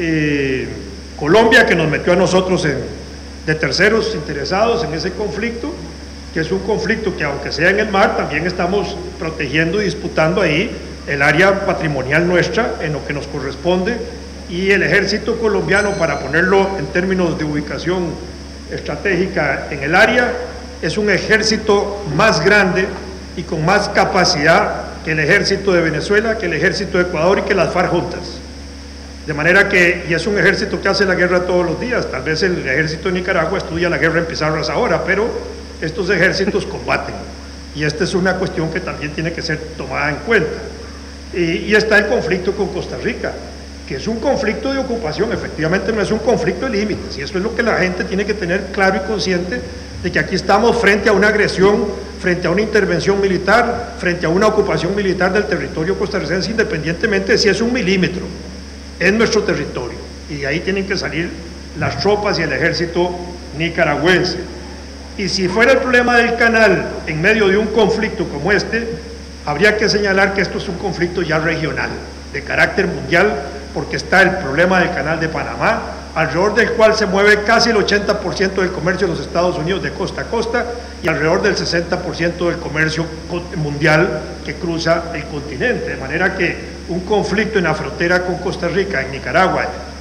eh, Colombia, que nos metió a nosotros en, de terceros interesados en ese conflicto, que es un conflicto que aunque sea en el mar, también estamos protegiendo y disputando ahí el área patrimonial nuestra en lo que nos corresponde, y el ejército colombiano, para ponerlo en términos de ubicación estratégica en el área, es un ejército más grande y con más capacidad que el ejército de Venezuela, que el ejército de Ecuador y que las FARC juntas. De manera que, y es un ejército que hace la guerra todos los días. Tal vez el ejército de Nicaragua estudia la guerra en pizarras ahora, pero estos ejércitos combaten, y esta es una cuestión que también tiene que ser tomada en cuenta. Y, y está el conflicto con Costa Rica, que es un conflicto de ocupación, efectivamente no es un conflicto de límites, y eso es lo que la gente tiene que tener claro y consciente, de que aquí estamos frente a una agresión, frente a una intervención militar, frente a una ocupación militar del territorio costarricense, independientemente de si es un milímetro, es nuestro territorio, y de ahí tienen que salir las tropas y el ejército nicaragüense. Y si fuera el problema del canal en medio de un conflicto como este, habría que señalar que esto es un conflicto ya regional, de carácter mundial, porque está el problema del canal de Panamá, alrededor del cual se mueve casi el ochenta por ciento del comercio de los Estados Unidos de costa a costa, y alrededor del sesenta por ciento del comercio mundial que cruza el continente, de manera que un conflicto en la frontera con Costa Rica, en Nicaragua,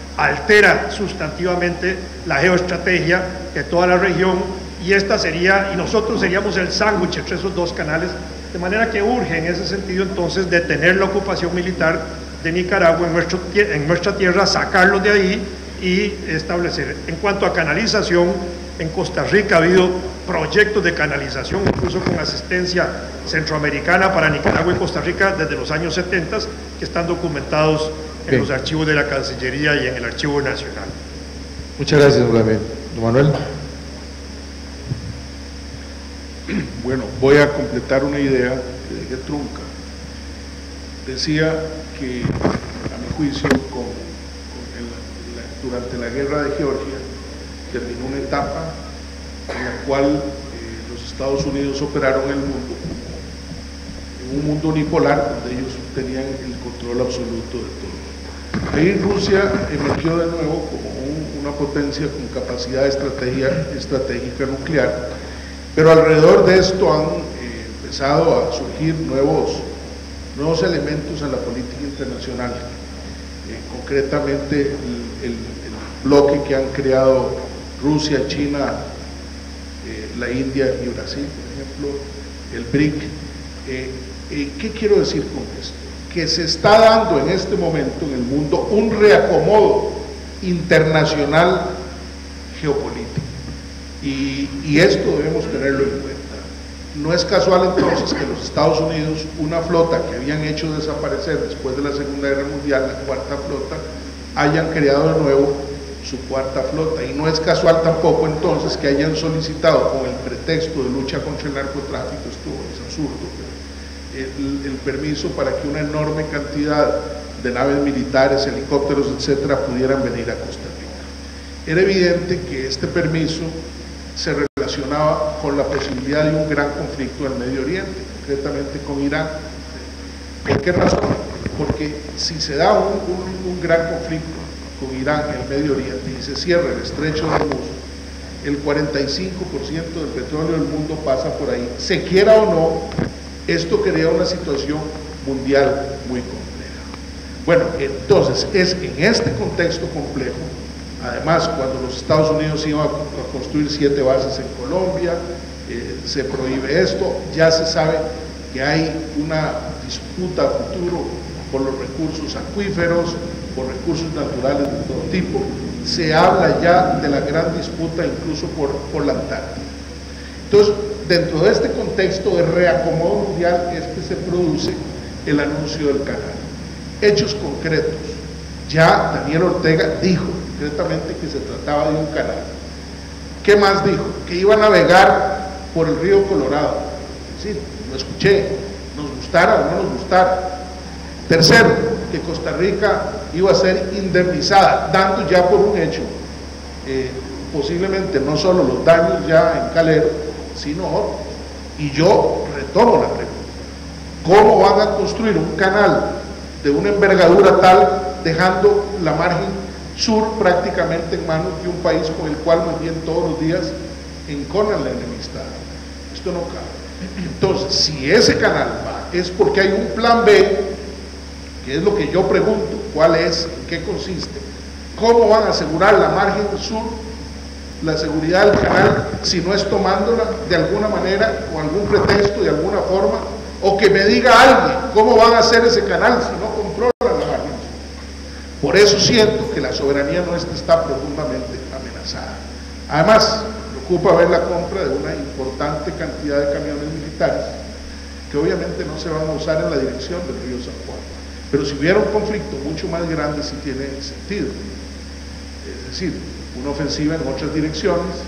altera sustantivamente la geoestrategia de toda la región, y esta sería, y nosotros seríamos el sándwich entre esos dos canales, de manera que urge en ese sentido entonces detener la ocupación militar de Nicaragua en, nuestro, en nuestra tierra, sacarlos de ahí y establecer. En cuanto a canalización, en Costa Rica ha habido proyectos de canalización, incluso con asistencia centroamericana para Nicaragua y Costa Rica desde los años setenta, que están documentados en Bien. los archivos de la Cancillería y en el Archivo Nacional. Muchas gracias, don Manuel. Bueno, voy a completar una idea que dejé trunca. Decía que, a mi juicio, con, con el, la, durante la guerra de Georgia, terminó una etapa en la cual eh, los Estados Unidos operaron el mundo en un mundo unipolar donde ellos tenían el control absoluto de todo. Ahí Rusia emergió de nuevo como un, una potencia con capacidad de estrategia, estratégica nuclear, pero alrededor de esto han eh, empezado a surgir nuevos, nuevos elementos en la política internacional, eh, concretamente el, el, el bloque que han creado Rusia, China, eh, la India y Brasil, por ejemplo, el B R I C. Eh, eh, ¿Qué quiero decir con esto? Que se está dando en este momento en el mundo un reacomodo internacional geopolítico y, y esto debemos tenerlo en cuenta. No es casual entonces que los Estados Unidos, una flota que habían hecho desaparecer después de la Segunda Guerra Mundial, la cuarta flota, hayan creado de nuevo su cuarta flota, y no es casual tampoco entonces que hayan solicitado con el pretexto de lucha contra el narcotráfico, esto es absurdo, el, el permiso para que una enorme cantidad de naves militares, helicópteros, etcétera, pudieran venir a Costa Rica. Era evidente que este permiso se relacionaba con la posibilidad de un gran conflicto en el Medio Oriente, concretamente con Irán. ¿Por qué razón? Porque si se da un, un, un gran conflicto con Irán en el Medio Oriente y se cierra el estrecho de Hormuz, el cuarenta y cinco por ciento del petróleo del mundo pasa por ahí. Se quiera o no, esto crea una situación mundial muy compleja. Bueno, entonces es en este contexto complejo, además cuando los Estados Unidos iban a construir siete bases en Colombia, eh, se prohíbe esto, ya se sabe que hay una disputa a futuro por los recursos acuíferos, por recursos naturales de todo tipo. Se habla ya de la gran disputa incluso por, por la Antártida. Entonces, dentro de este contexto de reacomodo mundial es que se produce el anuncio del canal. Hechos concretos. Ya Daniel Ortega dijo concretamente que se trataba de un canal. ¿Qué más dijo? Que iba a navegar por el río Colorado. Sí, lo escuché, nos gustara o no nos gustara. Tercero, que Costa Rica iba a ser indemnizada, dando ya por un hecho eh, posiblemente no solo los daños ya en Calero, sino otros. Y yo retomo la pregunta: ¿cómo van a construir un canal de una envergadura tal, dejando la margen sur prácticamente en manos de un país con el cual más bien todos los días enconan la enemistad? Esto no cabe. Entonces, si ese canal va, es porque hay un plan B, que es lo que yo pregunto: ¿cuál es? ¿En qué consiste? ¿Cómo van a asegurar la margen sur, la seguridad del canal, si no es tomándola de alguna manera, con algún pretexto, de alguna forma? O que me diga alguien cómo van a hacer ese canal si no controlan la margen sur. Por eso siento que la soberanía nuestra está profundamente amenazada. Además, preocupa ver la compra de una importante cantidad de camiones militares que obviamente no se van a usar en la dirección del río San Juan. Pero si hubiera un conflicto mucho más grande, sí tiene sentido. Es decir, una ofensiva en otras direcciones,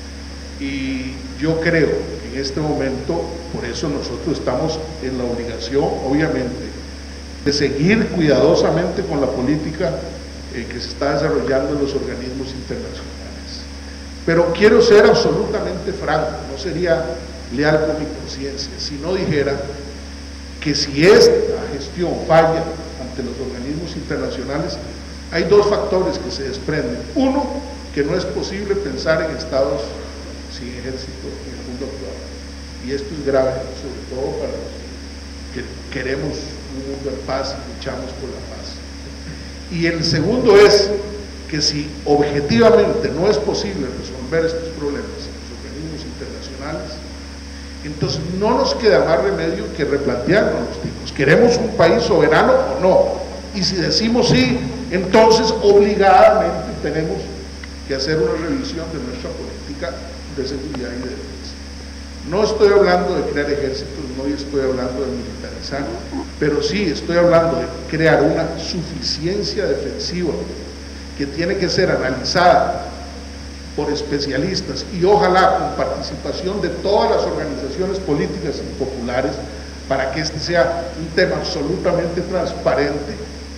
y yo creo que en este momento, por eso nosotros estamos en la obligación, obviamente, de seguir cuidadosamente con la política eh, que se está desarrollando en los organismos internacionales. Pero quiero ser absolutamente franco, no sería leal con mi conciencia si no dijera que si esta gestión falla ante los organismos internacionales, hay dos factores que se desprenden. Uno, que no es posible pensar en estados sin ejército en el mundo actual. Y esto es grave, sobre todo para los que queremos un mundo en paz y luchamos por la paz. Y el segundo es que si objetivamente no es posible resolver estos problemas en los organismos internacionales, entonces no nos queda más remedio que replantearnos los tipos. ¿Queremos un país soberano o no? Y si decimos sí, entonces obligadamente tenemos que hacer una revisión de nuestra política de seguridad y de defensa. No estoy hablando de crear ejércitos, no estoy hablando de militarizar, pero sí estoy hablando de crear una suficiencia defensiva que tiene que ser analizada por especialistas y ojalá con participación de todas las organizaciones políticas y populares para que este sea un tema absolutamente transparente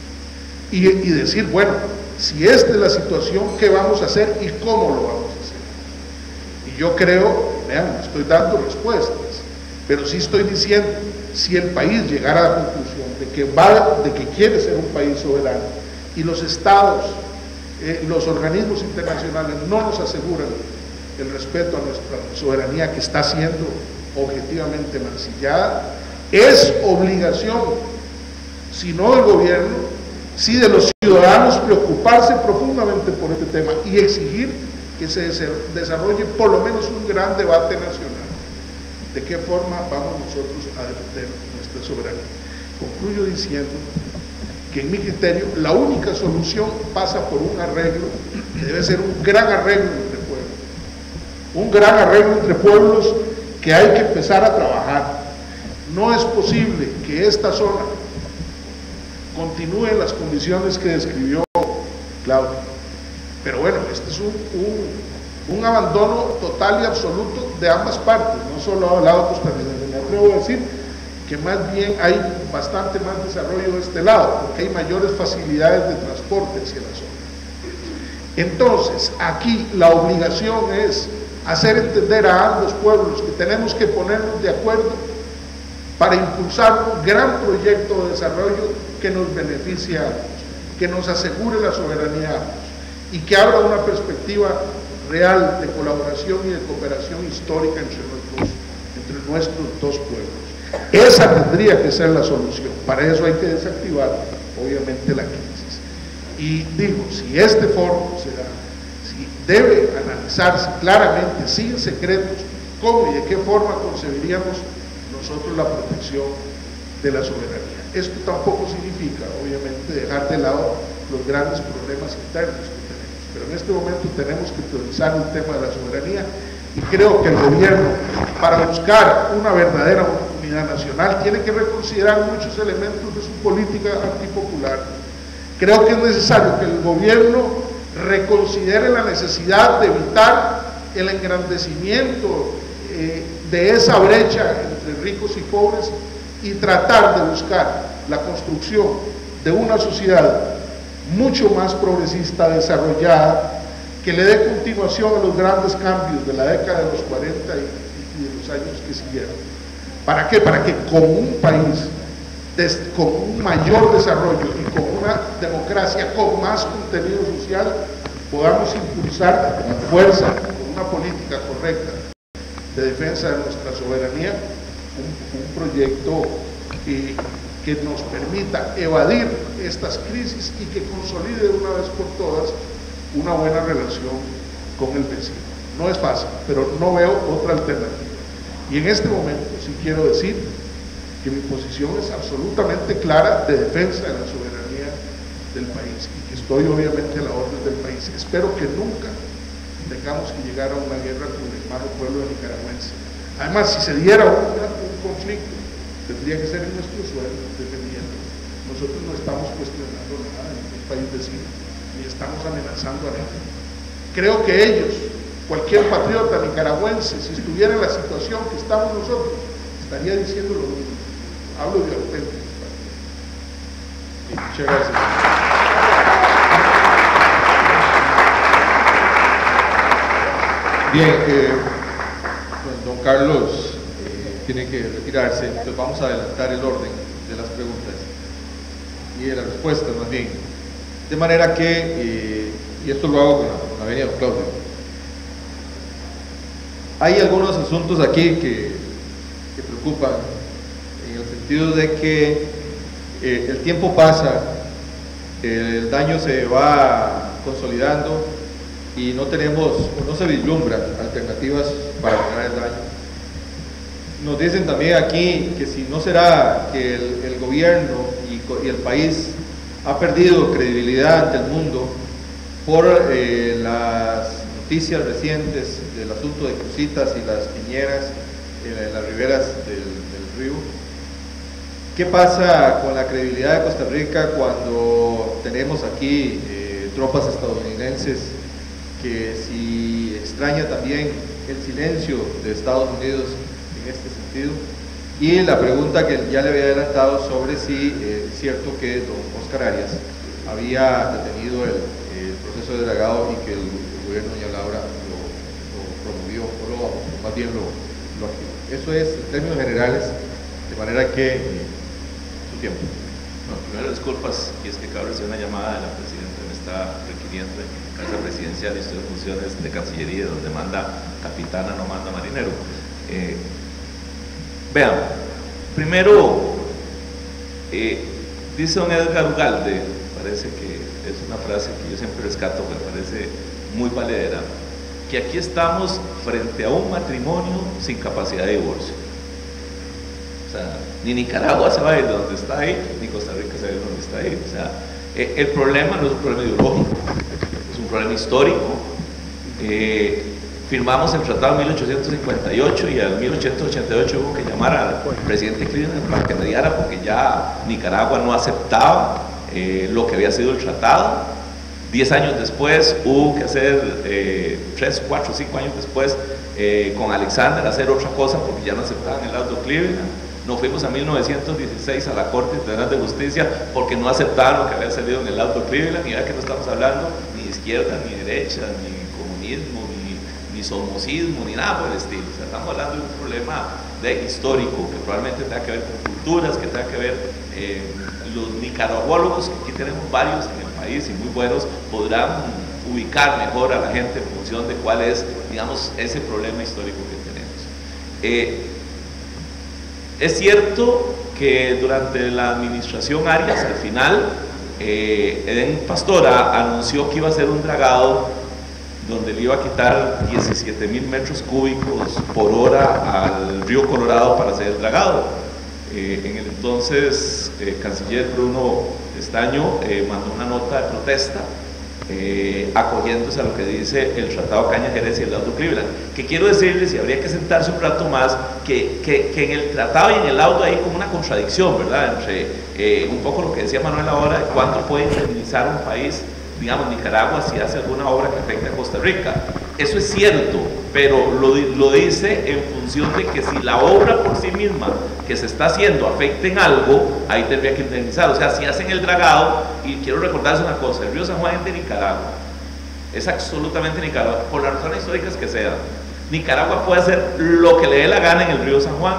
y, y decir, bueno, si esta es la situación, ¿qué vamos a hacer y cómo lo vamos a hacer? Y yo creo, vean, no estoy dando respuestas, pero sí estoy diciendo, si el país llegara a la conclusión de que, va, de que quiere ser un país soberano y los estados, eh, los organismos internacionales no nos aseguran el respeto a nuestra soberanía que está siendo objetivamente mancillada, es obligación, si no del gobierno, sí de los ciudadanos, preocuparse profundamente por este tema y exigir que se desarrolle por lo menos un gran debate nacional. ¿De qué forma vamos nosotros a defender nuestra soberanía? Concluyo diciendo que en mi criterio la única solución pasa por un arreglo, que debe ser un gran arreglo entre pueblos, un gran arreglo entre pueblos que hay que empezar a trabajar. No es posible que esta zona continúe en las condiciones que describió Claudio, pero bueno, este es un, un, un abandono total y absoluto de ambas partes, no solo al lado costarricense. Me atrevo a decir que más bien hay bastante más desarrollo de este lado, porque hay mayores facilidades de transporte hacia la zona. Entonces, aquí la obligación es hacer entender a ambos pueblos que tenemos que ponernos de acuerdo para impulsar un gran proyecto de desarrollo que nos beneficie a ambos, que nos asegure la soberanía a ambos y que abra una perspectiva real de colaboración y de cooperación histórica entre nuestros, entre nuestros dos pueblos. Esa tendría que ser la solución. Para eso hay que desactivar, obviamente, la crisis. Y digo, si este foro se da, si debe analizarse claramente, sin secretos, cómo y de qué forma concebiríamos nosotros la protección de la soberanía. Esto tampoco significa, obviamente, dejar de lado los grandes problemas internos que tenemos, pero en este momento tenemos que priorizar el tema de la soberanía y creo que el gobierno, para buscar una verdadera unidad nacional, tiene que reconsiderar muchos elementos de su política antipopular. Creo que es necesario que el gobierno reconsidere la necesidad de evitar el engrandecimiento eh, de esa brecha entre ricos y pobres y tratar de buscar la construcción de una sociedad mucho más progresista, desarrollada, que le dé continuación a los grandes cambios de la década de los cuarenta y, y de los años que siguieron. ¿Para qué? Para que con un país des, con un mayor desarrollo y con una democracia con más contenido social podamos impulsar con fuerza, con una política correcta de defensa de nuestra soberanía, un, un proyecto que, que nos permita evadir estas crisis y que consolide de una vez por todas una buena relación con el vecino. No es fácil, pero no veo otra alternativa. Y en este momento sí quiero decir que mi posición es absolutamente clara de defensa de la soberanía del país y que estoy obviamente a la orden del país. Espero que nunca tengamos que llegar a una guerra con el hermano pueblo de nicaragüense. Además, si se diera un, un conflicto, tendría que ser en nuestro suelo, defendiendo. Nosotros no estamos cuestionando nada en el país vecino, ni estamos amenazando a nadie. Creo que ellos, cualquier patriota nicaragüense, si estuviera en la situación que estamos nosotros, estaría diciendo lo mismo. Hablo de auténticos patriotas. Muchas gracias. Bien, eh, don Carlos eh, tiene que retirarse, entonces vamos a adelantar el orden de las preguntas y de las respuestas más bien. De manera que, eh, y esto lo hago con la, con la venia de Claudio, hay algunos asuntos aquí que, que preocupan, en el sentido de que eh, el tiempo pasa, el daño se va consolidando y no tenemos, o no se vislumbran alternativas para frenar el daño. Nos dicen también aquí que si no será que el, el gobierno y, y el país ha perdido credibilidad ante el mundo por eh, las noticias recientes del asunto de Cruzitas y las piñeras en las riberas del, del río. ¿Qué pasa con la credibilidad de Costa Rica cuando tenemos aquí eh, tropas estadounidenses que si extraña también el silencio de Estados Unidos en este sentido, y la pregunta que ya le había adelantado sobre si eh, es cierto que don Oscar Arias había detenido el, el proceso de dragado y que el, el gobierno de doña Laura lo, lo promovió, o, lo, o más bien lo, lo activó. Eso es en términos generales, de manera que eh, su tiempo. No, primero disculpas, y es que acabo de recibir una llamada de la presidenta, me está requiriendo en casa presidencial y estoy en funciones de Cancillería, donde manda capitana, no manda marinero. Eh, vean, primero, eh, dice don Edgar Ugalde, parece que es una frase que yo siempre rescato, me parece muy valedera, que aquí estamos frente a un matrimonio sin capacidad de divorcio. O sea, ni Nicaragua se va a ir de donde está ahí, ni Costa Rica se va a ir de donde está ahí. O sea, eh, el problema no es un problema ideológico, es un problema histórico. Eh, firmamos el tratado en mil ochocientos cincuenta y ocho y en mil ochocientos ochenta y ocho hubo que llamar al presidente Cleveland para que mediara, porque ya Nicaragua no aceptaba eh, lo que había sido el tratado. Diez años después hubo que hacer, eh, tres, cuatro, cinco años después, eh, con Alexander, hacer otra cosa porque ya no aceptaban el laudo Cleveland. Nos fuimos a mil novecientos dieciséis a la Corte Internacional de Justicia porque no aceptaban lo que había salido en el laudo Cleveland, y ya que no estamos hablando ni de izquierda, ni derecha, ni comunismo, ni, ni somocismo, ni nada por el estilo. O sea, estamos hablando de un problema de histórico que probablemente tenga que ver con culturas, que tenga que ver eh, los nicaragüólogos, que aquí tenemos varios en el país y muy buenos, podrán ubicar mejor a la gente en función de cuál es, digamos, ese problema histórico que tenemos. Eh, es cierto que durante la administración Arias, al final, eh, Edén Pastora anunció que iba a hacer un dragado donde le iba a quitar diecisiete mil metros cúbicos por hora al río Colorado para hacer el dragado. Eh, en el entonces eh, canciller Bruno Estaño eh, mandó una nota de protesta eh, acogiéndose a lo que dice el Tratado Caña Jerez y el laudo Cleveland, que quiero decirles, y habría que sentarse un rato más, que, que, que en el tratado y en el laudo hay como una contradicción, ¿verdad?, entre eh, un poco lo que decía Manuel ahora, de cuánto puede indemnizar un país, digamos Nicaragua, si hace alguna obra que afecte a Costa Rica. Eso es cierto, pero lo, lo dice en función de que si la obra por sí misma que se está haciendo afecta en algo, ahí tendría que indemnizar. O sea, si hacen el dragado, y quiero recordarles una cosa, el río San Juan es de Nicaragua, es absolutamente Nicaragua, por las razones históricas que sean. Nicaragua puede hacer lo que le dé la gana en el río San Juan,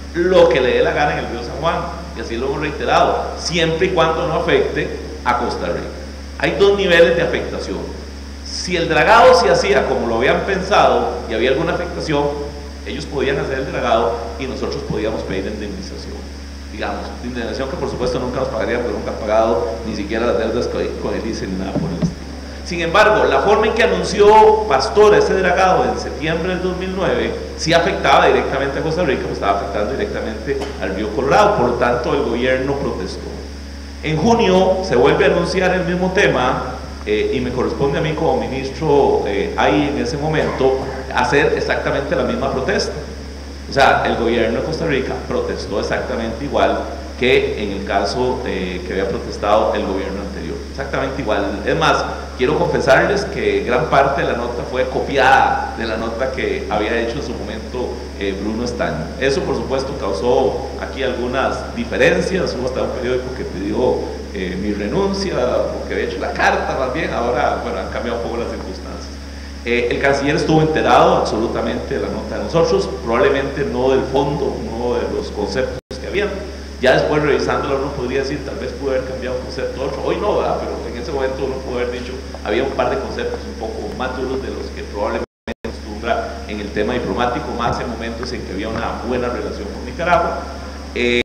lo que le dé la gana en el río San Juan, y así lo hemos reiterado, siempre y cuando no afecte a Costa Rica. Hay dos niveles de afectación. Si el dragado se hacía como lo habían pensado y había alguna afectación, ellos podían hacer el dragado y nosotros podíamos pedir indemnización. Digamos, indemnización que por supuesto nunca nos pagarían, porque nunca han pagado ni siquiera las deudas con el I C E ni nada por el estilo. Sin embargo, la forma en que anunció Pastora ese dragado en septiembre del dos mil nueve sí afectaba directamente a Costa Rica, pues estaba afectando directamente al río Colorado, por lo tanto el gobierno protestó. En junio se vuelve a anunciar el mismo tema eh, y me corresponde a mí como ministro eh, ahí en ese momento hacer exactamente la misma protesta. O sea, el gobierno de Costa Rica protestó exactamente igual que en el caso eh, que había protestado el gobierno anterior, exactamente igual. Es más, quiero confesarles que gran parte de la nota fue copiada de la nota que había hecho en su momento eh, Bruno Estaño. Eso por supuesto causó aquí algunas diferencias, hubo hasta un periódico que pidió eh, mi renuncia porque había hecho la carta más bien, ahora bueno, han cambiado un poco las circunstancias. Eh, el canciller estuvo enterado absolutamente de la nota de nosotros, probablemente no del fondo, no de los conceptos que habían. Ya después revisándolo uno podría decir, tal vez pudo haber cambiado un concepto otro, hoy no, ¿verdad? Pero en ese momento uno pudo haber dicho, había un par de conceptos un poco más duros de los que probablemente se acostumbra en el tema diplomático, más en momentos en que había una buena relación con Nicaragua. Eh,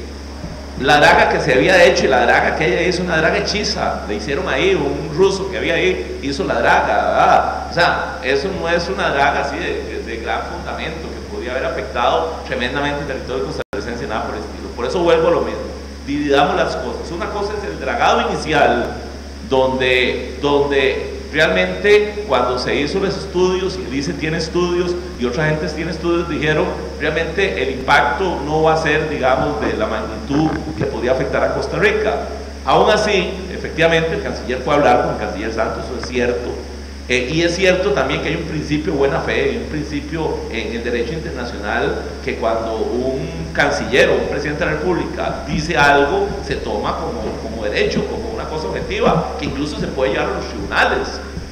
la draga que se había hecho y la draga que ella hizo, una draga hechiza, le hicieron ahí, un ruso que había ahí hizo la draga, ¿verdad? O sea, eso no es una draga así de, de, de gran fundamento que podría haber afectado tremendamente el territorio costarricense y nada por el estilo. Por eso vuelvo a lo mismo, dividamos las cosas. Una cosa es el dragado inicial, donde, donde realmente cuando se hizo los estudios, y dice tiene estudios y otra gente tiene estudios, dijeron realmente el impacto no va a ser, digamos, de la magnitud que podía afectar a Costa Rica. Aún así, efectivamente, el canciller fue a hablar con el canciller Santos, eso es cierto, Eh, y es cierto también que hay un principio de buena fe, hay un principio en el derecho internacional que cuando un canciller o un presidente de la República dice algo, se toma como, como derecho, como una cosa objetiva, que incluso se puede llevar a los tribunales.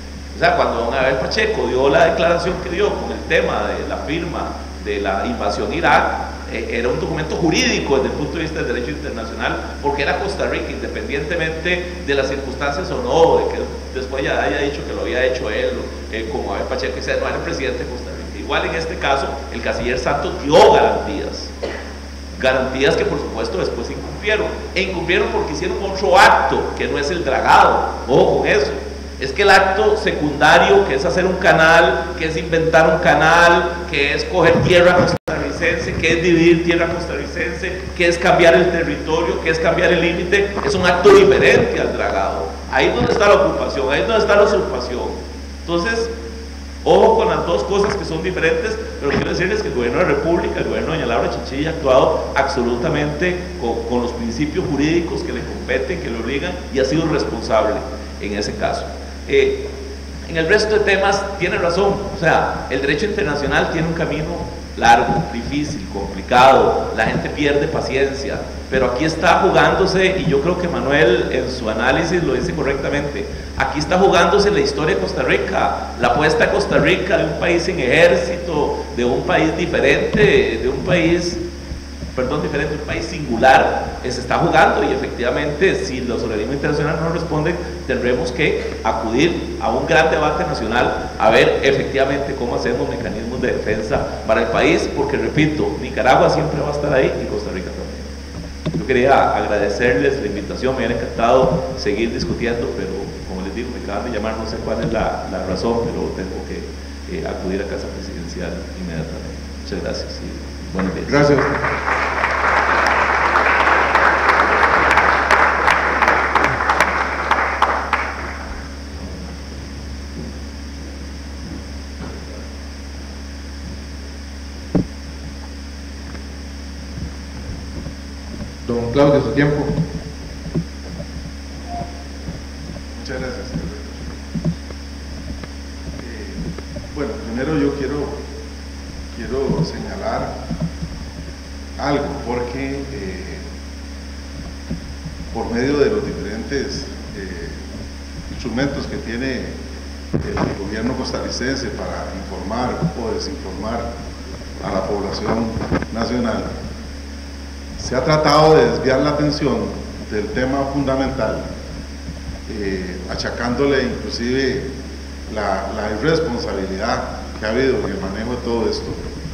O sea, cuando don Abel Pacheco dio la declaración que dio con el tema de la firma de la invasión a Irak, eh, era un documento jurídico desde el punto de vista del derecho internacional, porque era Costa Rica, independientemente de las circunstancias o no, de que después ya haya dicho que lo había hecho él, eh, como Abel Pacheco, que no era el presidente de Costa Rica. Igual en este caso, el canciller Santos dio garantías, garantías que por supuesto después incumplieron, e incumplieron porque hicieron otro acto, que no es el dragado, ojo con eso. Es que el acto secundario, que es hacer un canal, que es inventar un canal, que es coger tierra costarricense, que es dividir tierra costarricense, que es cambiar el territorio, que es cambiar el límite, es un acto diferente al dragado. Ahí es donde está la ocupación, ahí es donde está la usurpación. Entonces, ojo con las dos cosas que son diferentes, pero quiero decirles que el gobierno de la República, el gobierno de doña Laura Chinchilla ha actuado absolutamente con, con los principios jurídicos que le competen, que le obligan, y ha sido responsable en ese caso. Eh, en el resto de temas tiene razón, o sea, el derecho internacional tiene un camino largo, difícil, complicado, la gente pierde paciencia, pero aquí está jugándose, y yo creo que Manuel en su análisis lo dice correctamente, aquí está jugándose la historia de Costa Rica, la apuesta a Costa Rica de un país sin ejército, de un país diferente, de un país, perdón, diferente, un país singular, se está jugando, y efectivamente si los organismos internacionales no responden, tendremos que acudir a un gran debate nacional a ver efectivamente cómo hacemos mecanismos de defensa para el país, porque repito, Nicaragua siempre va a estar ahí y Costa Rica también. Yo quería agradecerles la invitación, me hubiera encantado seguir discutiendo, pero como les digo, me acaban de llamar, no sé cuál es la, la razón, pero tengo que eh, acudir a Casa Presidencial inmediatamente. Muchas gracias y buenos días. Gracias. Don Claudio, su tiempo. Muchas gracias. Eh, bueno, primero yo quiero, quiero señalar algo, porque eh, por medio de los diferentes eh, instrumentos que tiene el gobierno costarricense para informar o desinformar a la población nacional, se ha tratado de desviar la atención del tema fundamental, eh, achacándole inclusive la, la irresponsabilidad que ha habido en el manejo de todo esto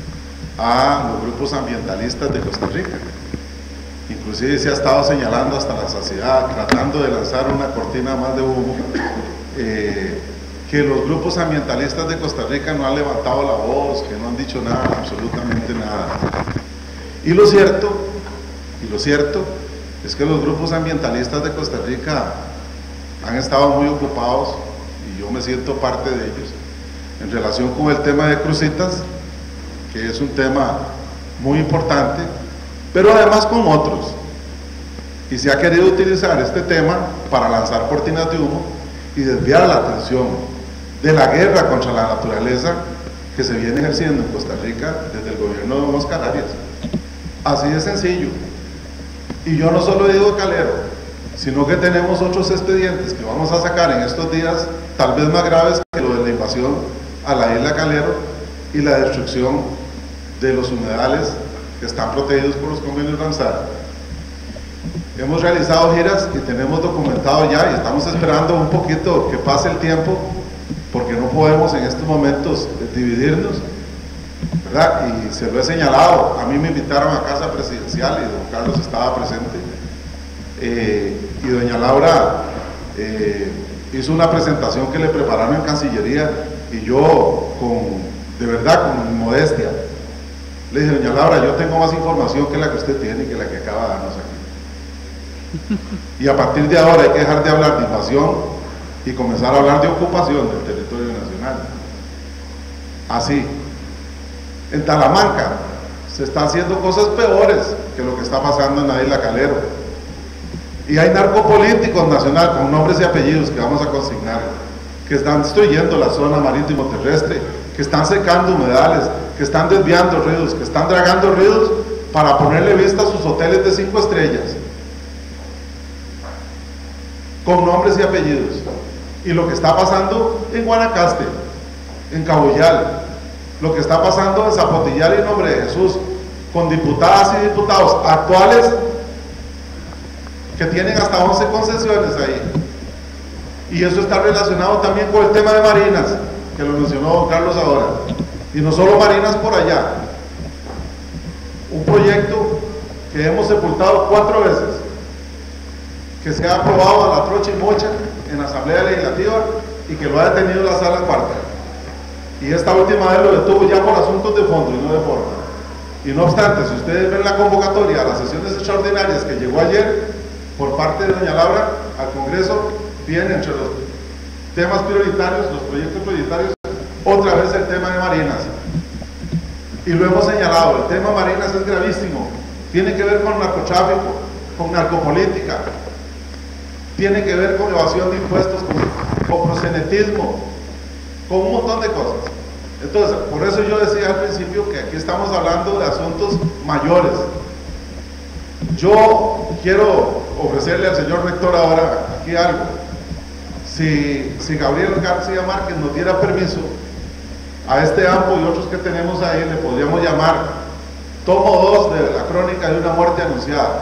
a los grupos ambientalistas de Costa Rica. Inclusive se ha estado señalando hasta la saciedad, tratando de lanzar una cortina más de humo, eh, que los grupos ambientalistas de Costa Rica no han levantado la voz, que no han dicho nada, absolutamente nada. Y lo cierto Y lo cierto es que los grupos ambientalistas de Costa Rica han estado muy ocupados, y yo me siento parte de ellos, en relación con el tema de Cruzitas, que es un tema muy importante, pero además con otros. Y se ha querido utilizar este tema para lanzar cortinas de humo y desviar la atención de la guerra contra la naturaleza que se viene ejerciendo en Costa Rica desde el gobierno de don Oscar Arias. Así de sencillo. Y yo no solo digo Calero, sino que tenemos otros expedientes que vamos a sacar en estos días, tal vez más graves que lo de la invasión a la isla Calero y la destrucción de los humedales que están protegidos por los convenios Ramsar. Hemos realizado giras y tenemos documentado ya, y estamos esperando un poquito que pase el tiempo, porque no podemos en estos momentos dividirnos, ¿verdad? Y se lo he señalado, a mí me invitaron a Casa Presidencial y don Carlos estaba presente, eh, y doña Laura eh, hizo una presentación que le prepararon en Cancillería, y yo con, de verdad, con modestia, le dije: doña Laura, yo tengo más información que la que usted tiene y que la que acaba de darnos aquí, y a partir de ahora hay que dejar de hablar de invasión y comenzar a hablar de ocupación del territorio nacional. Así. En Talamanca se están haciendo cosas peores que lo que está pasando en la isla Calero, y hay narcopolíticos nacionales con nombres y apellidos que vamos a consignar, que que están destruyendo la zona marítimo terrestre, que están secando humedales, que están desviando ríos, que están dragando ríos para ponerle vista a sus hoteles de cinco estrellas, con nombres y apellidos. Y lo que está pasando en Guanacaste, en Cabullal, lo que está pasando en Zapotillar en nombre de Jesús, con diputadas y diputados actuales que tienen hasta once concesiones ahí. Y eso está relacionado también con el tema de marinas, que lo mencionó don Carlos ahora. Y no solo marinas por allá. Un proyecto que hemos sepultado cuatro veces, que se ha aprobado a la trocha y mocha en la Asamblea Legislativa y que lo ha detenido la Sala Cuarta. Y esta última vez lo detuvo ya por asuntos de fondo y no de forma. Y no obstante, si ustedes ven la convocatoria a las sesiones extraordinarias que llegó ayer por parte de doña Laura al Congreso, viene entre los temas prioritarios, los proyectos prioritarios, otra vez el tema de marinas. Y lo hemos señalado, el tema marinas es gravísimo, tiene que ver con narcotráfico, con narcopolítica, tiene que ver con evasión de impuestos, con, con proxenetismo, con un montón de cosas. Entonces, por eso yo decía al principio que aquí estamos hablando de asuntos mayores. Yo quiero ofrecerle al señor rector ahora aquí algo. Si, si Gabriel García Márquez nos diera permiso, a este AMPO y otros que tenemos ahí le podríamos llamar tomo dos de la crónica de una muerte anunciada,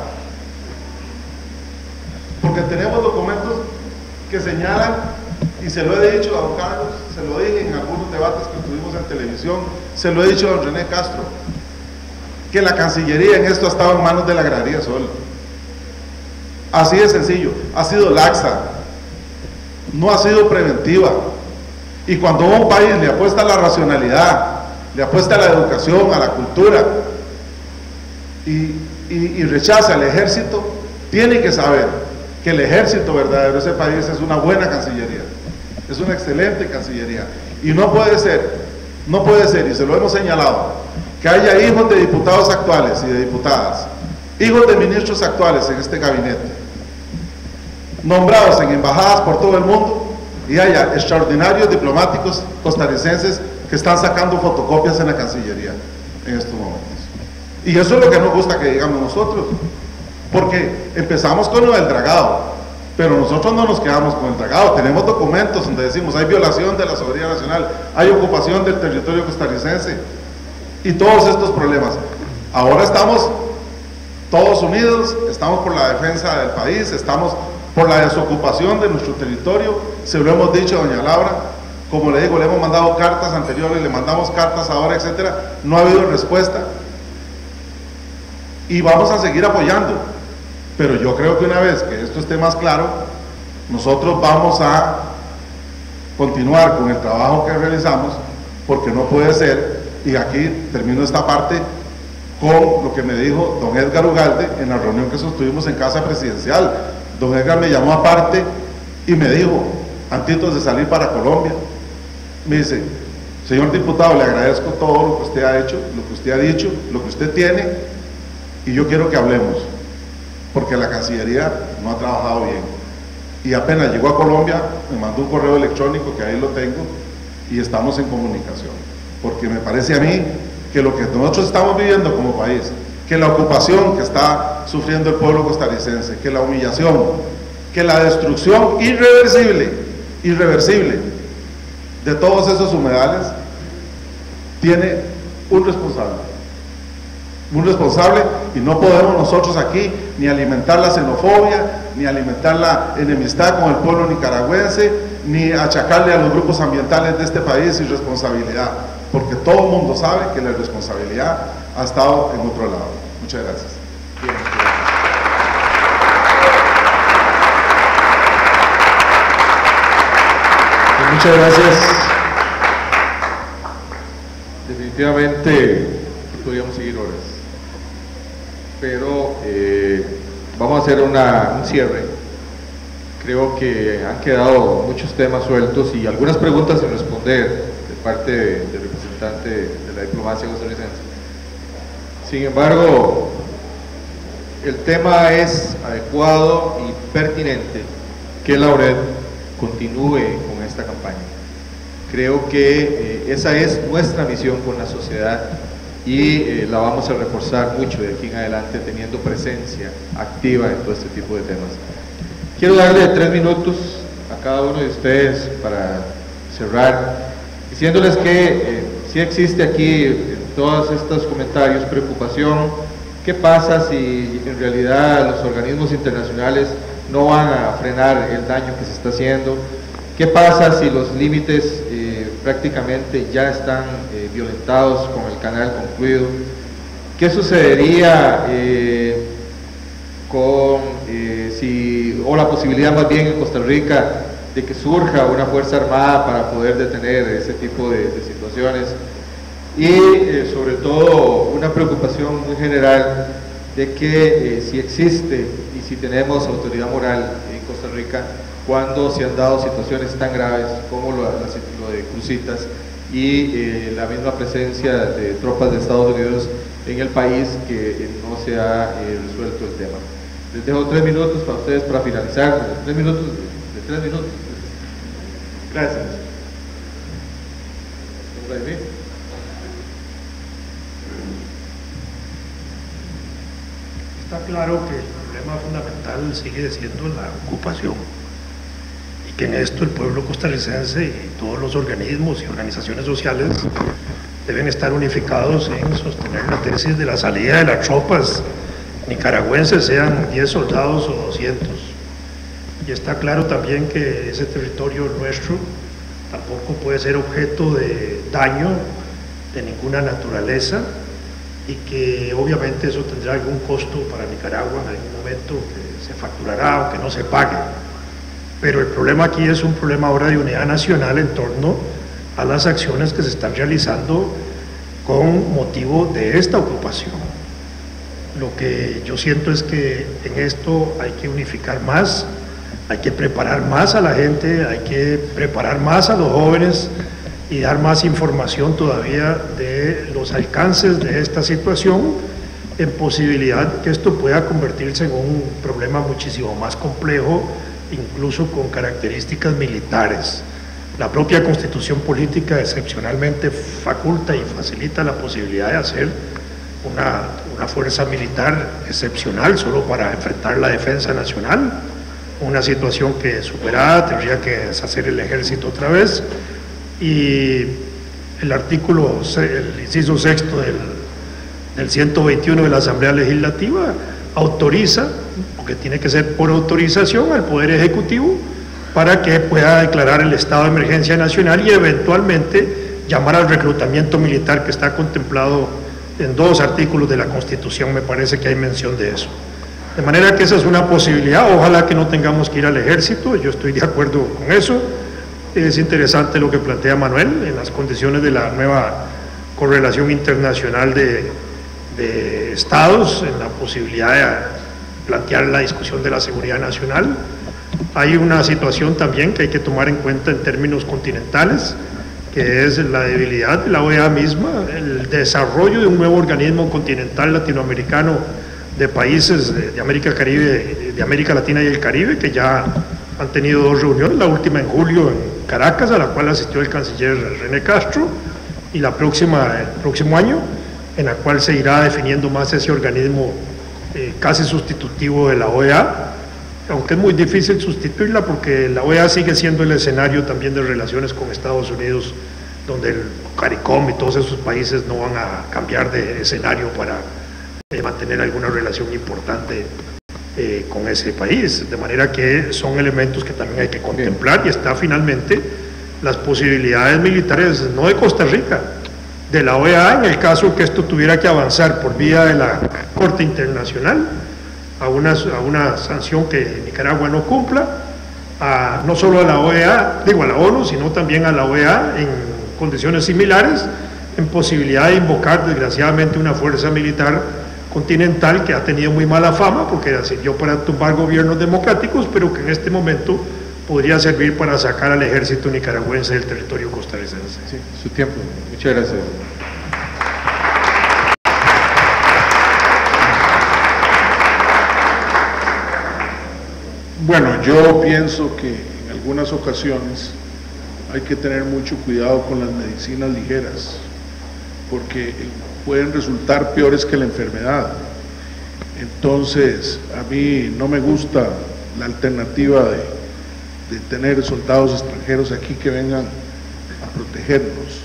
porque tenemos documentos que señalan, y se lo he dicho a don Carlos, se lo dije en algunos debates que tuvimos en televisión, se lo he dicho a don René Castro, que la Cancillería en esto ha estado en manos de la agraria solo. Así de sencillo, ha sido laxa, no ha sido preventiva. Y cuando un país le apuesta a la racionalidad, le apuesta a la educación, a la cultura, y, y, y rechaza al ejército, tiene que saber que el ejército verdadero de ese país es una buena cancillería, es una excelente cancillería. Y no puede ser, no puede ser, y se lo hemos señalado, que haya hijos de diputados actuales y de diputadas, hijos de ministros actuales en este gabinete, nombrados en embajadas por todo el mundo, y haya extraordinarios diplomáticos costarricenses que están sacando fotocopias en la Cancillería en estos momentos. Y eso es lo que nos gusta que digamos nosotros, porque empezamos con lo del dragado, pero nosotros no nos quedamos con el dragado, tenemos documentos donde decimos hay violación de la soberanía nacional, hay ocupación del territorio costarricense y todos estos problemas. Ahora estamos todos unidos, estamos por la defensa del país, estamos por la desocupación de nuestro territorio, se lo hemos dicho a doña Laura, como le digo, le hemos mandado cartas anteriores, le mandamos cartas ahora, etcétera, no ha habido respuesta, y vamos a seguir apoyando, pero yo creo que una vez que esto esté más claro, nosotros vamos a continuar con el trabajo que realizamos, porque no puede ser, y aquí termino esta parte, con lo que me dijo don Edgar Ugalde en la reunión que sostuvimos en Casa Presidencial. Don Edgar me llamó aparte y me dijo, antes de salir para Colombia, me dice, señor diputado, le agradezco todo lo que usted ha hecho, lo que usted ha dicho, lo que usted tiene, y yo quiero que hablemos, porque la Cancillería no ha trabajado bien. Y apenas llegó a Colombia, me mandó un correo electrónico, que ahí lo tengo, y estamos en comunicación, porque me parece a mí que lo que nosotros estamos viviendo como país, que la ocupación que está sufriendo el pueblo costarricense, que la humillación, que la destrucción irreversible, irreversible de todos esos humedales, tiene un responsable, un responsable, y no podemos nosotros aquí ni alimentar la xenofobia, ni alimentar la enemistad con el pueblo nicaragüense, ni achacarle a los grupos ambientales de este país irresponsabilidad, porque todo el mundo sabe que la responsabilidad ha estado en otro lado. Muchas gracias. Bien, bien. Muchas gracias. Definitivamente podríamos seguir horas, pero eh, vamos a hacer una, un cierre. Creo que han quedado muchos temas sueltos y algunas preguntas sin responder de parte del representante de la diplomacia costarricense. Sin embargo, el tema es adecuado y pertinente que la O R E D continúe con esta esta campaña. Creo que eh, esa es nuestra misión con la sociedad y eh, la vamos a reforzar mucho de aquí en adelante, teniendo presencia activa en todo este tipo de temas. Quiero darle tres minutos a cada uno de ustedes para cerrar, diciéndoles que eh, sí existe aquí en todos estos comentarios preocupación. ¿Qué pasa si en realidad los organismos internacionales no van a frenar el daño que se está haciendo? ¿Qué pasa si los límites eh, prácticamente ya están eh, violentados con el canal concluido? ¿Qué sucedería eh, con eh, si, o la posibilidad más bien en Costa Rica de que surja una fuerza armada para poder detener ese tipo de, de situaciones? Y eh, sobre todo una preocupación muy general de que eh, si existe y si tenemos autoridad moral en Costa Rica cuando se han dado situaciones tan graves como lo, lo de Cruzitas y eh, la misma presencia de tropas de Estados Unidos en el país que eh, no se ha eh, resuelto el tema. Les dejo tres minutos para ustedes para finalizar, tres minutos de tres minutos. Gracias. Está claro que el problema fundamental sigue siendo la ocupación y que en esto el pueblo costarricense y todos los organismos y organizaciones sociales deben estar unificados en sostener la tesis de la salida de las tropas nicaragüenses, sean diez soldados o doscientos. Y está claro también que ese territorio nuestro tampoco puede ser objeto de daño de ninguna naturaleza, y que obviamente eso tendrá algún costo para Nicaragua en algún momento, que se facturará o que no se pague. Pero el problema aquí es un problema ahora de unidad nacional en torno a las acciones que se están realizando con motivo de esta ocupación. Lo que yo siento es que en esto hay que unificar más, hay que preparar más a la gente, hay que preparar más a los jóvenes y dar más información todavía de los alcances de esta situación, en posibilidad que esto pueda convertirse en un problema muchísimo más complejo, incluso con características militares. La propia Constitución política excepcionalmente faculta y facilita la posibilidad de hacer una, una fuerza militar excepcional solo para enfrentar la defensa nacional, una situación que superada tendría que deshacer el ejército otra vez. Y el artículo, el inciso sexto del, del ciento veintiuno de la Asamblea Legislativa autoriza, porque tiene que ser por autorización al Poder Ejecutivo, para que pueda declarar el estado de emergencia nacional y eventualmente llamar al reclutamiento militar, que está contemplado en dos artículos de la Constitución, me parece que hay mención de eso. De manera que esa es una posibilidad, ojalá que no tengamos que ir al ejército, yo estoy de acuerdo con eso. Es interesante lo que plantea Manuel en las condiciones de la nueva correlación internacional de, de estados, en la posibilidad de plantear la discusión de la seguridad nacional. Hay una situación también que hay que tomar en cuenta en términos continentales, que es la debilidad de la O E A misma, el desarrollo de un nuevo organismo continental latinoamericano de países de América, Caribe, de América Latina y el Caribe, que ya han tenido dos reuniones, la última en julio en Caracas, a la cual asistió el canciller René Castro, y la próxima el próximo año, en la cual se irá definiendo más ese organismo eh, casi sustitutivo de la O E A, aunque es muy difícil sustituirla porque la O E A sigue siendo el escenario también de relaciones con Estados Unidos, donde el CARICOM y todos esos países no van a cambiar de escenario para eh, mantener alguna relación importante Eh, con ese país, de manera que son elementos que también hay que contemplar. Bien. Y está finalmente las posibilidades militares, no de Costa Rica, de la O E A, en el caso que esto tuviera que avanzar por vía de la Corte Internacional a una, a una sanción que Nicaragua no cumpla, a, no solo a la O E A, digo a la ONU, sino también a la O E A en condiciones similares, en posibilidad de invocar desgraciadamente una fuerza militar continental que ha tenido muy mala fama porque sirvió para tumbar gobiernos democráticos, pero que en este momento podría servir para sacar al ejército nicaragüense del territorio costarricense. Sí, su tiempo. Muchas gracias. Bueno, yo pienso que en algunas ocasiones hay que tener mucho cuidado con las medicinas ligeras, porque pueden resultar peores que la enfermedad. Entonces, a mí no me gusta la alternativa de, de tener soldados extranjeros aquí que vengan a protegernos.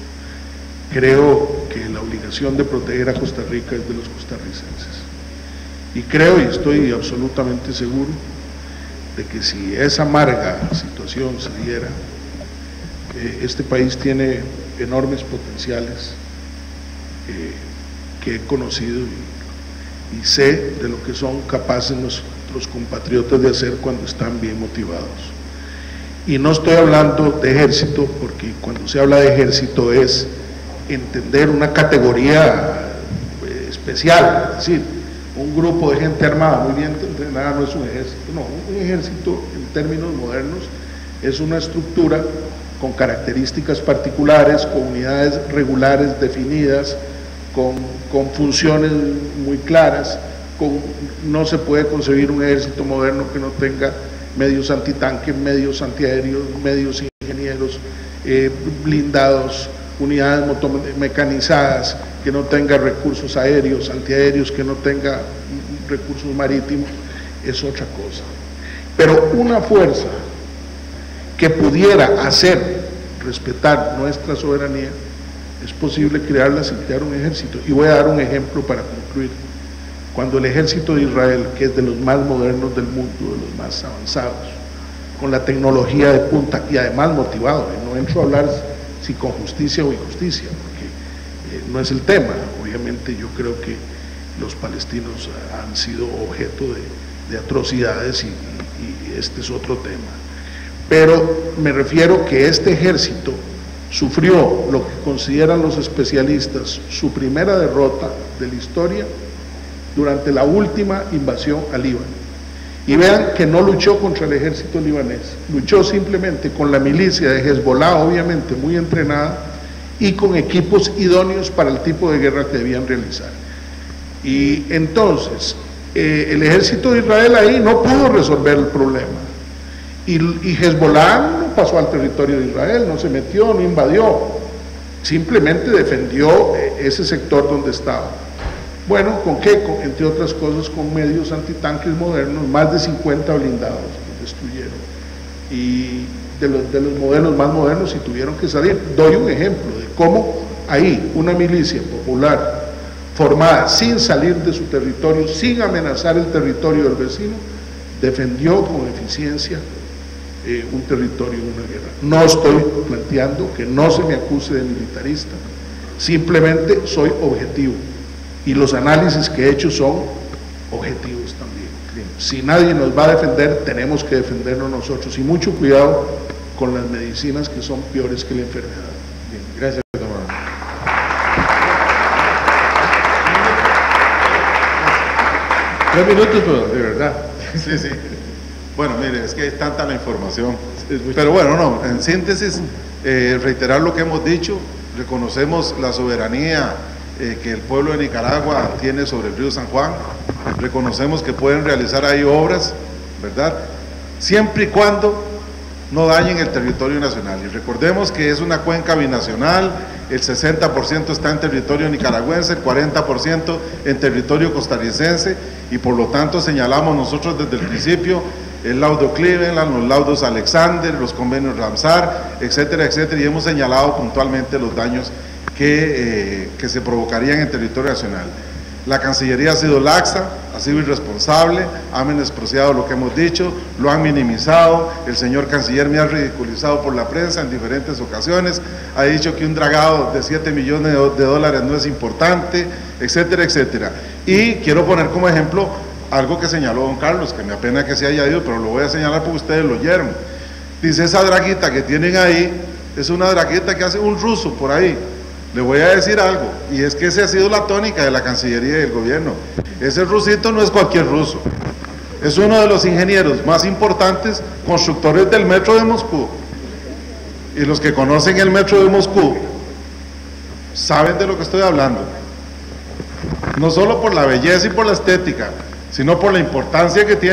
Creo que la obligación de proteger a Costa Rica es de los costarricenses. Y creo y estoy absolutamente seguro de que si esa amarga situación se diera, eh, este país tiene enormes potenciales eh, que he conocido y, y sé de lo que son capaces nuestros compatriotas de hacer cuando están bien motivados. Y no estoy hablando de ejército, porque cuando se habla de ejército es entender una categoría eh, especial, es decir, un grupo de gente armada muy bien entrenada no es un ejército, no, un ejército en términos modernos es una estructura con características particulares, con unidades regulares definidas, con, con funciones muy claras, con, no se puede concebir un ejército moderno que no tenga medios antitanque, medios antiaéreos, medios ingenieros, eh, blindados, unidades motomecanizadas, que no tenga recursos aéreos, antiaéreos, que no tenga recursos marítimos, es otra cosa. Pero una fuerza que pudiera hacer respetar nuestra soberanía, es posible crearla sin crear un ejército. Y voy a dar un ejemplo para concluir. Cuando el ejército de Israel, que es de los más modernos del mundo, de los más avanzados, con la tecnología de punta y además motivado, y no entro a hablar si con justicia o injusticia, porque eh, no es el tema. Obviamente yo creo que los palestinos han sido objeto de, de atrocidades y, y, y este es otro tema. Pero me refiero que este ejército sufrió lo que consideran los especialistas su primera derrota de la historia durante la última invasión al Líbano. Y vean que no luchó contra el ejército libanés, luchó simplemente con la milicia de Hezbollah, obviamente muy entrenada, y con equipos idóneos para el tipo de guerra que debían realizar. Y entonces, eh, el ejército de Israel ahí no pudo resolver el problema. Y, y Hezbollah no pasó al territorio de Israel, no se metió, no invadió, simplemente defendió eh, ese sector donde estaba. Bueno, ¿con qué? Con, entre otras cosas, con medios antitanques modernos, más de cincuenta blindados que destruyeron. Y de los, de los modelos más modernos, si tuvieron que salir. Doy un ejemplo de cómo ahí una milicia popular formada sin salir de su territorio, sin amenazar el territorio del vecino, defendió con eficiencia eh, un territorio en una guerra. No estoy planteando que no se me acuse de militarista, simplemente soy objetivo. Y los análisis que he hecho son objetivos también. Bien. Si nadie nos va a defender, tenemos que defendernos nosotros. Y mucho cuidado con las medicinas que son peores que la enfermedad. Bien, gracias, Tomás. Tres minutos, pero de verdad. Sí, sí. Bueno, mire, es que es tanta la información. Pero bueno, no, en síntesis, eh, reiterar lo que hemos dicho, reconocemos la soberanía Eh, que el pueblo de Nicaragua tiene sobre el río San Juan, reconocemos que pueden realizar ahí obras, ¿verdad? Siempre y cuando no dañen el territorio nacional. Y recordemos que es una cuenca binacional, el sesenta por ciento está en territorio nicaragüense, el cuarenta por ciento en territorio costarricense, y por lo tanto señalamos nosotros desde el principio el laudo Cleveland, los laudos Alexander, los convenios Ramsar, etcétera, etcétera, y hemos señalado puntualmente los daños Que, eh, que se provocarían en territorio nacional. La Cancillería ha sido laxa, ha sido irresponsable, ha menospreciado lo que hemos dicho, lo han minimizado. El señor canciller me ha ridiculizado por la prensa en diferentes ocasiones, ha dicho que un dragado de siete millones de dólares no es importante, etcétera, etcétera. Y quiero poner como ejemplo algo que señaló don Carlos, que me apena que se haya ido, pero lo voy a señalar porque ustedes lo oyeron. Dice, esa draguita que tienen ahí es una draguita que hace un ruso por ahí. Le voy a decir algo, y es que esa ha sido la tónica de la Cancillería y del gobierno. Ese rusito no es cualquier ruso, es uno de los ingenieros más importantes constructores del metro de Moscú. Y los que conocen el metro de Moscú saben de lo que estoy hablando. No solo por la belleza y por la estética, sino por la importancia que tiene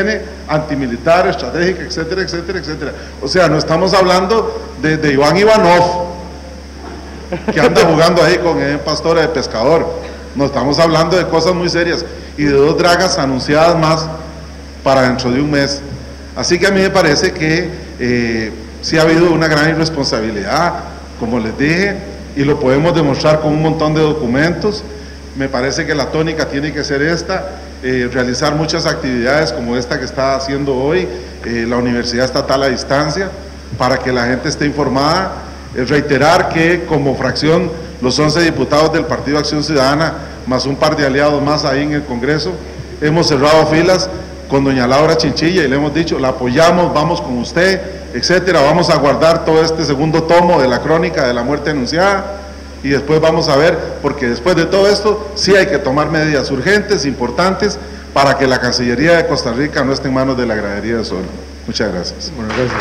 antimilitar, estratégica, etcétera, etcétera, etcétera. O sea, no estamos hablando de, de Iván Ivanov, que anda jugando ahí con el pastor de pescador. No, estamos hablando de cosas muy serias y de dos dragas anunciadas más para dentro de un mes. Así que a mí me parece que eh, sí ha habido una gran irresponsabilidad, como les dije, y lo podemos demostrar con un montón de documentos. Me parece que la tónica tiene que ser esta, eh, realizar muchas actividades como esta que está haciendo hoy eh, la Universidad Estatal a Distancia, para que la gente esté informada. Eh, reiterar que como fracción, los once diputados del Partido Acción Ciudadana, más un par de aliados más ahí en el Congreso, hemos cerrado filas con doña Laura Chinchilla y le hemos dicho, la apoyamos, vamos con usted, etcétera. Vamos a guardar todo este segundo tomo de la crónica de la muerte anunciada y después vamos a ver, porque después de todo esto sí hay que tomar medidas urgentes, importantes, para que la Cancillería de Costa Rica no esté en manos de la Gradería de Sol. Muchas gracias. Bueno, gracias.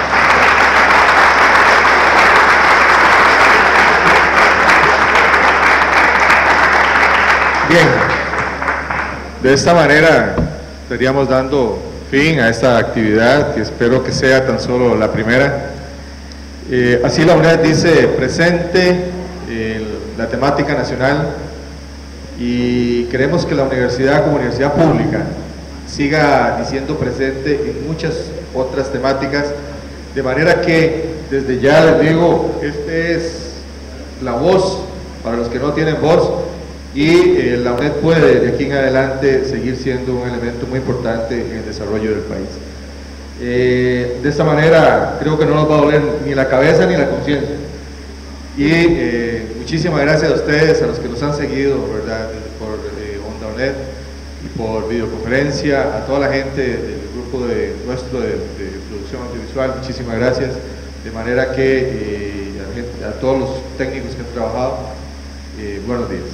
Bien, de esta manera estaríamos dando fin a esta actividad, que espero que sea tan solo la primera. Eh, así la UNED dice presente eh, la temática nacional, y queremos que la universidad como universidad pública siga diciendo presente en muchas otras temáticas, de manera que desde ya les digo, esta es la voz para los que no tienen voz, y eh, la UNED puede de aquí en adelante seguir siendo un elemento muy importante en el desarrollo del país. Eh, de esta manera creo que no nos va a doler ni la cabeza ni la conciencia. Y eh, muchísimas gracias a ustedes, a los que nos han seguido, ¿verdad?, por eh, Onda UNED y por videoconferencia, a toda la gente del grupo de, nuestro de, de producción audiovisual, muchísimas gracias. De manera que eh, a, la gente, a todos los técnicos que han trabajado, eh, buenos días.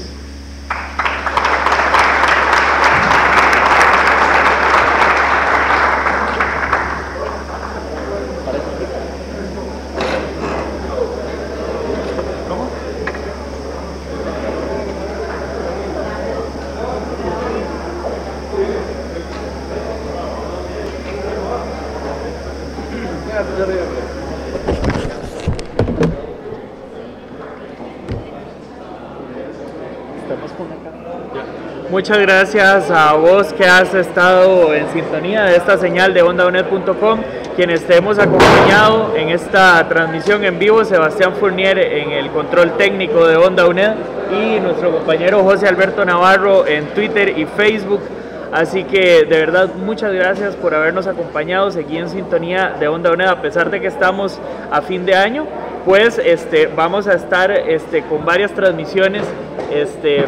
Muchas gracias a vos que has estado en sintonía de esta señal de onda uned punto com, quienes te hemos acompañado en esta transmisión en vivo, Sebastián Fournier en el control técnico de Onda UNED y nuestro compañero José Alberto Navarro en Twitter y Facebook. Así que de verdad muchas gracias por habernos acompañado, seguí en sintonía de Onda UNED a pesar de que estamos a fin de año, pues este, vamos a estar este, con varias transmisiones, este,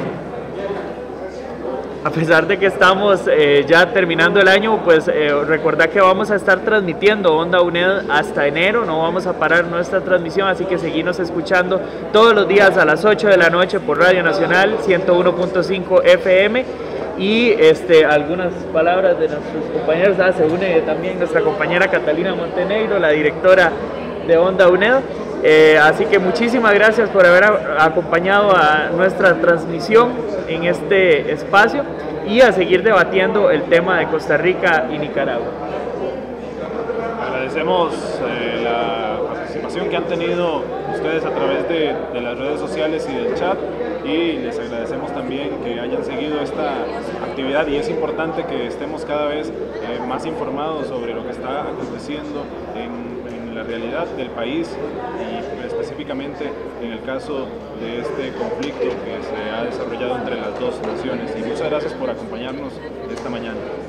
a pesar de que estamos eh, ya terminando el año, pues eh, recordad que vamos a estar transmitiendo Onda UNED hasta enero, no vamos a parar nuestra transmisión, así que seguimos escuchando todos los días a las ocho de la noche por Radio Nacional ciento uno punto cinco F M. Y este, algunas palabras de nuestros compañeros, ah, se une también nuestra compañera Catalina Montenegro, la directora de Onda UNED. Eh, así que muchísimas gracias por haber a, acompañado a nuestra transmisión en este espacio y a seguir debatiendo el tema de Costa Rica y Nicaragua. Agradecemos eh, la participación que han tenido ustedes a través de, de las redes sociales y del chat, y les agradecemos también que hayan seguido esta actividad, y es importante que estemos cada vez eh, más informados sobre lo que está aconteciendo en, en la realidad del país y específicamente en el caso de este conflicto que se ha desarrollado entre las dos naciones. Y muchas gracias por acompañarnos esta mañana.